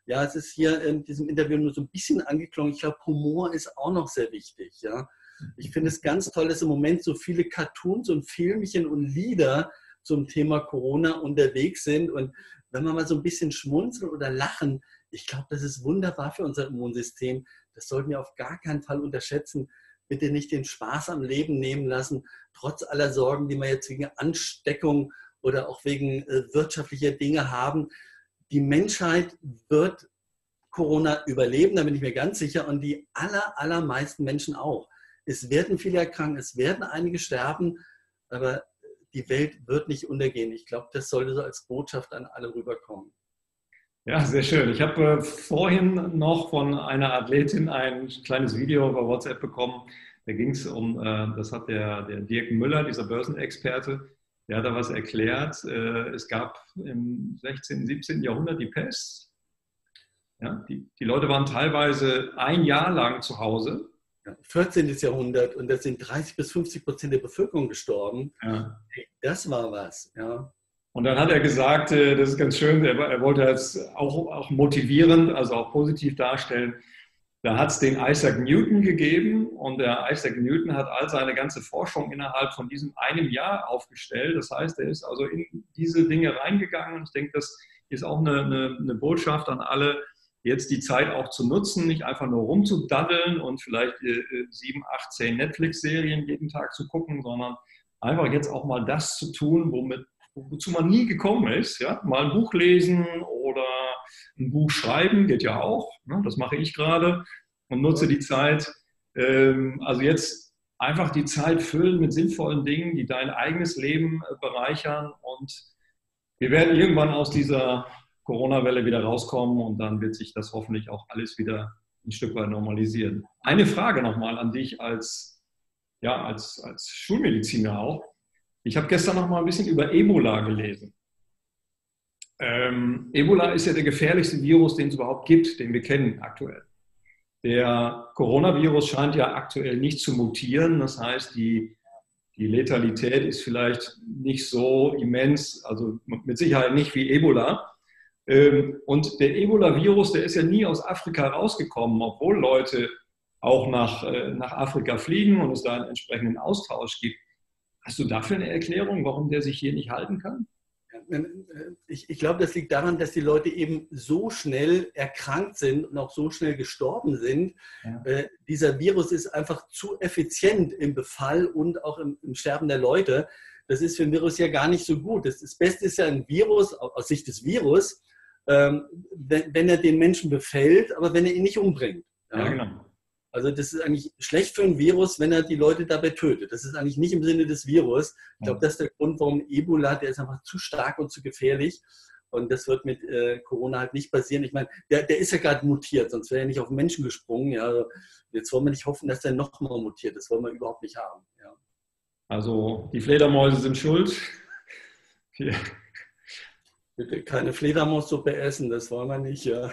Ja, es ist hier in diesem Interview nur so ein bisschen angeklungen. Ich glaube, Humor ist auch noch sehr wichtig. Ja. Ich finde es ganz toll, dass im Moment so viele Cartoons und Filmchen und Lieder zum Thema Corona unterwegs sind. Und wenn wir mal so ein bisschen schmunzeln oder lachen, ich glaube, das ist wunderbar für unser Immunsystem. Das sollten wir auf gar keinen Fall unterschätzen. Bitte nicht den Spaß am Leben nehmen lassen, trotz aller Sorgen, die wir jetzt wegen Ansteckung oder auch wegen wirtschaftlicher Dinge haben. Die Menschheit wird Corona überleben, da bin ich mir ganz sicher, und die allermeisten Menschen auch. Es werden viele erkranken, es werden einige sterben, aber die Welt wird nicht untergehen. Ich glaube, das sollte so als Botschaft an alle rüberkommen. Ja, sehr schön. Ich habe vorhin noch von einer Athletin ein kleines Video über WhatsApp bekommen. Da ging es um, das hat der Dirk Müller, dieser Börsenexperte, der hat da was erklärt. Es gab im 16., 17. Jahrhundert die Pest. Ja, die Leute waren teilweise ein Jahr lang zu Hause. 14. Jahrhundert, und da sind 30-50% der Bevölkerung gestorben. Ja. Das war was. Ja. Und dann hat er gesagt, das ist ganz schön, er wollte es auch motivierend, also auch positiv darstellen. Da hat es den Isaac Newton gegeben, und der Isaac Newton hat all seine ganze Forschung innerhalb von diesem einem Jahr aufgestellt. Das heißt, er ist also in diese Dinge reingegangen. Ich denke, das ist auch eine Botschaft an alle, jetzt die Zeit auch zu nutzen, nicht einfach nur rumzudaddeln und vielleicht 7, 8, 10 Netflix-Serien jeden Tag zu gucken, sondern einfach jetzt auch mal das zu tun, wozu man nie gekommen ist. Ja? Mal ein Buch lesen oder ein Buch schreiben, geht ja auch. Ne? Das mache ich gerade und nutze die Zeit. Also jetzt einfach die Zeit füllen mit sinnvollen Dingen, die dein eigenes Leben bereichern, und wir werden irgendwann aus dieser Corona-Welle wieder rauskommen, und dann wird sich das hoffentlich auch alles wieder ein Stück weit normalisieren. Eine Frage nochmal an dich als Schulmediziner auch. Ich habe gestern noch mal ein bisschen über Ebola gelesen. Ebola ist ja der gefährlichste Virus, den es überhaupt gibt, den wir kennen aktuell. Der Coronavirus scheint ja aktuell nicht zu mutieren. Das heißt, die Letalität ist vielleicht nicht so immens, also mit Sicherheit nicht wie Ebola. Und der Ebola-Virus, der ist ja nie aus Afrika rausgekommen, obwohl Leute auch nach Afrika fliegen und es da einen entsprechenden Austausch gibt. Hast du dafür eine Erklärung, warum der sich hier nicht halten kann? Ich glaube, das liegt daran, dass die Leute eben so schnell erkrankt sind und auch so schnell gestorben sind. Ja. Dieser Virus ist einfach zu effizient im Befall und auch im Sterben der Leute. Das ist für ein Virus ja gar nicht so gut. Das Beste ist ja ein Virus, aus Sicht des Virus, wenn er den Menschen befällt, aber wenn er ihn nicht umbringt. Ja, genau. Also das ist eigentlich schlecht für ein Virus, wenn er die Leute dabei tötet. Das ist eigentlich nicht im Sinne des Virus. Ich glaube, das ist der Grund, warum Ebola, der ist einfach zu stark und zu gefährlich. Und das wird mit Corona halt nicht passieren. Ich meine, der ist ja gerade mutiert, sonst wäre er nicht auf den Menschen gesprungen. Ja. Also jetzt wollen wir nicht hoffen, dass der nochmal mutiert. Das wollen wir überhaupt nicht haben. Ja. Also die Fledermäuse sind schuld. Ja. Bitte keine Fledermaussuppe essen, das wollen wir nicht. Ja.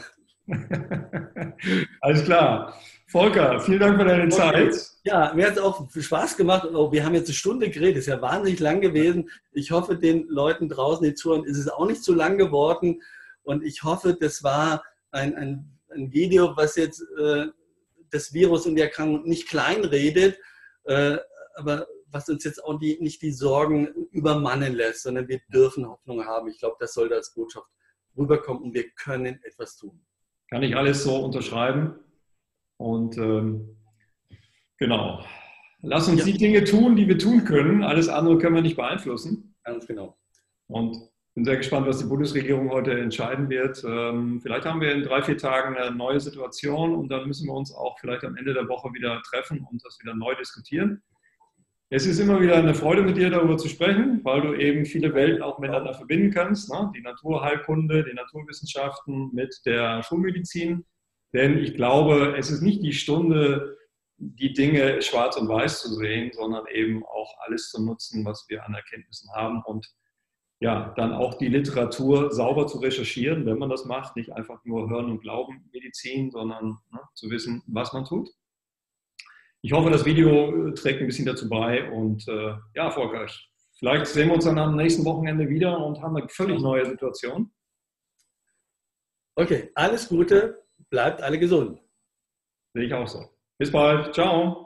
Alles klar. Volker, vielen Dank für deine Zeit. Ja, mir hat es auch Spaß gemacht. Wir haben jetzt eine Stunde geredet, ist ja wahnsinnig lang gewesen. Ich hoffe, den Leuten draußen, die zuhören, ist es auch nicht zu lang geworden. Und ich hoffe, das war ein Video, was jetzt das Virus und die Erkrankung nicht kleinredet, aber was uns jetzt auch nicht die Sorgen übermannen lässt, sondern wir dürfen Hoffnung haben. Ich glaube, das sollte als Botschaft rüberkommen, und wir können etwas tun. Kann ich alles so unterschreiben. Und genau, lass uns die Dinge tun, die wir tun können. Alles andere können wir nicht beeinflussen. Ganz genau. Und bin sehr gespannt, was die Bundesregierung heute entscheiden wird. Vielleicht haben wir in 3, 4 Tagen eine neue Situation, und dann müssen wir uns auch vielleicht am Ende der Woche wieder treffen und das wieder neu diskutieren. Es ist immer wieder eine Freude, mit dir darüber zu sprechen, weil du eben viele Welten auch miteinander verbinden kannst. Ne? Die Naturheilkunde, die Naturwissenschaften mit der Schulmedizin. Denn ich glaube, es ist nicht die Stunde, die Dinge schwarz und weiß zu sehen, sondern eben auch alles zu nutzen, was wir an Erkenntnissen haben, und ja, dann auch die Literatur sauber zu recherchieren, wenn man das macht, nicht einfach nur hören und glauben Medizin, sondern zu wissen, was man tut. Ich hoffe, das Video trägt ein bisschen dazu bei, und ja, erfolgreich. Vielleicht sehen wir uns dann am nächsten Wochenende wieder und haben eine völlig neue Situation. Okay, alles Gute, bleibt alle gesund. Sehe ich auch so. Bis bald. Ciao.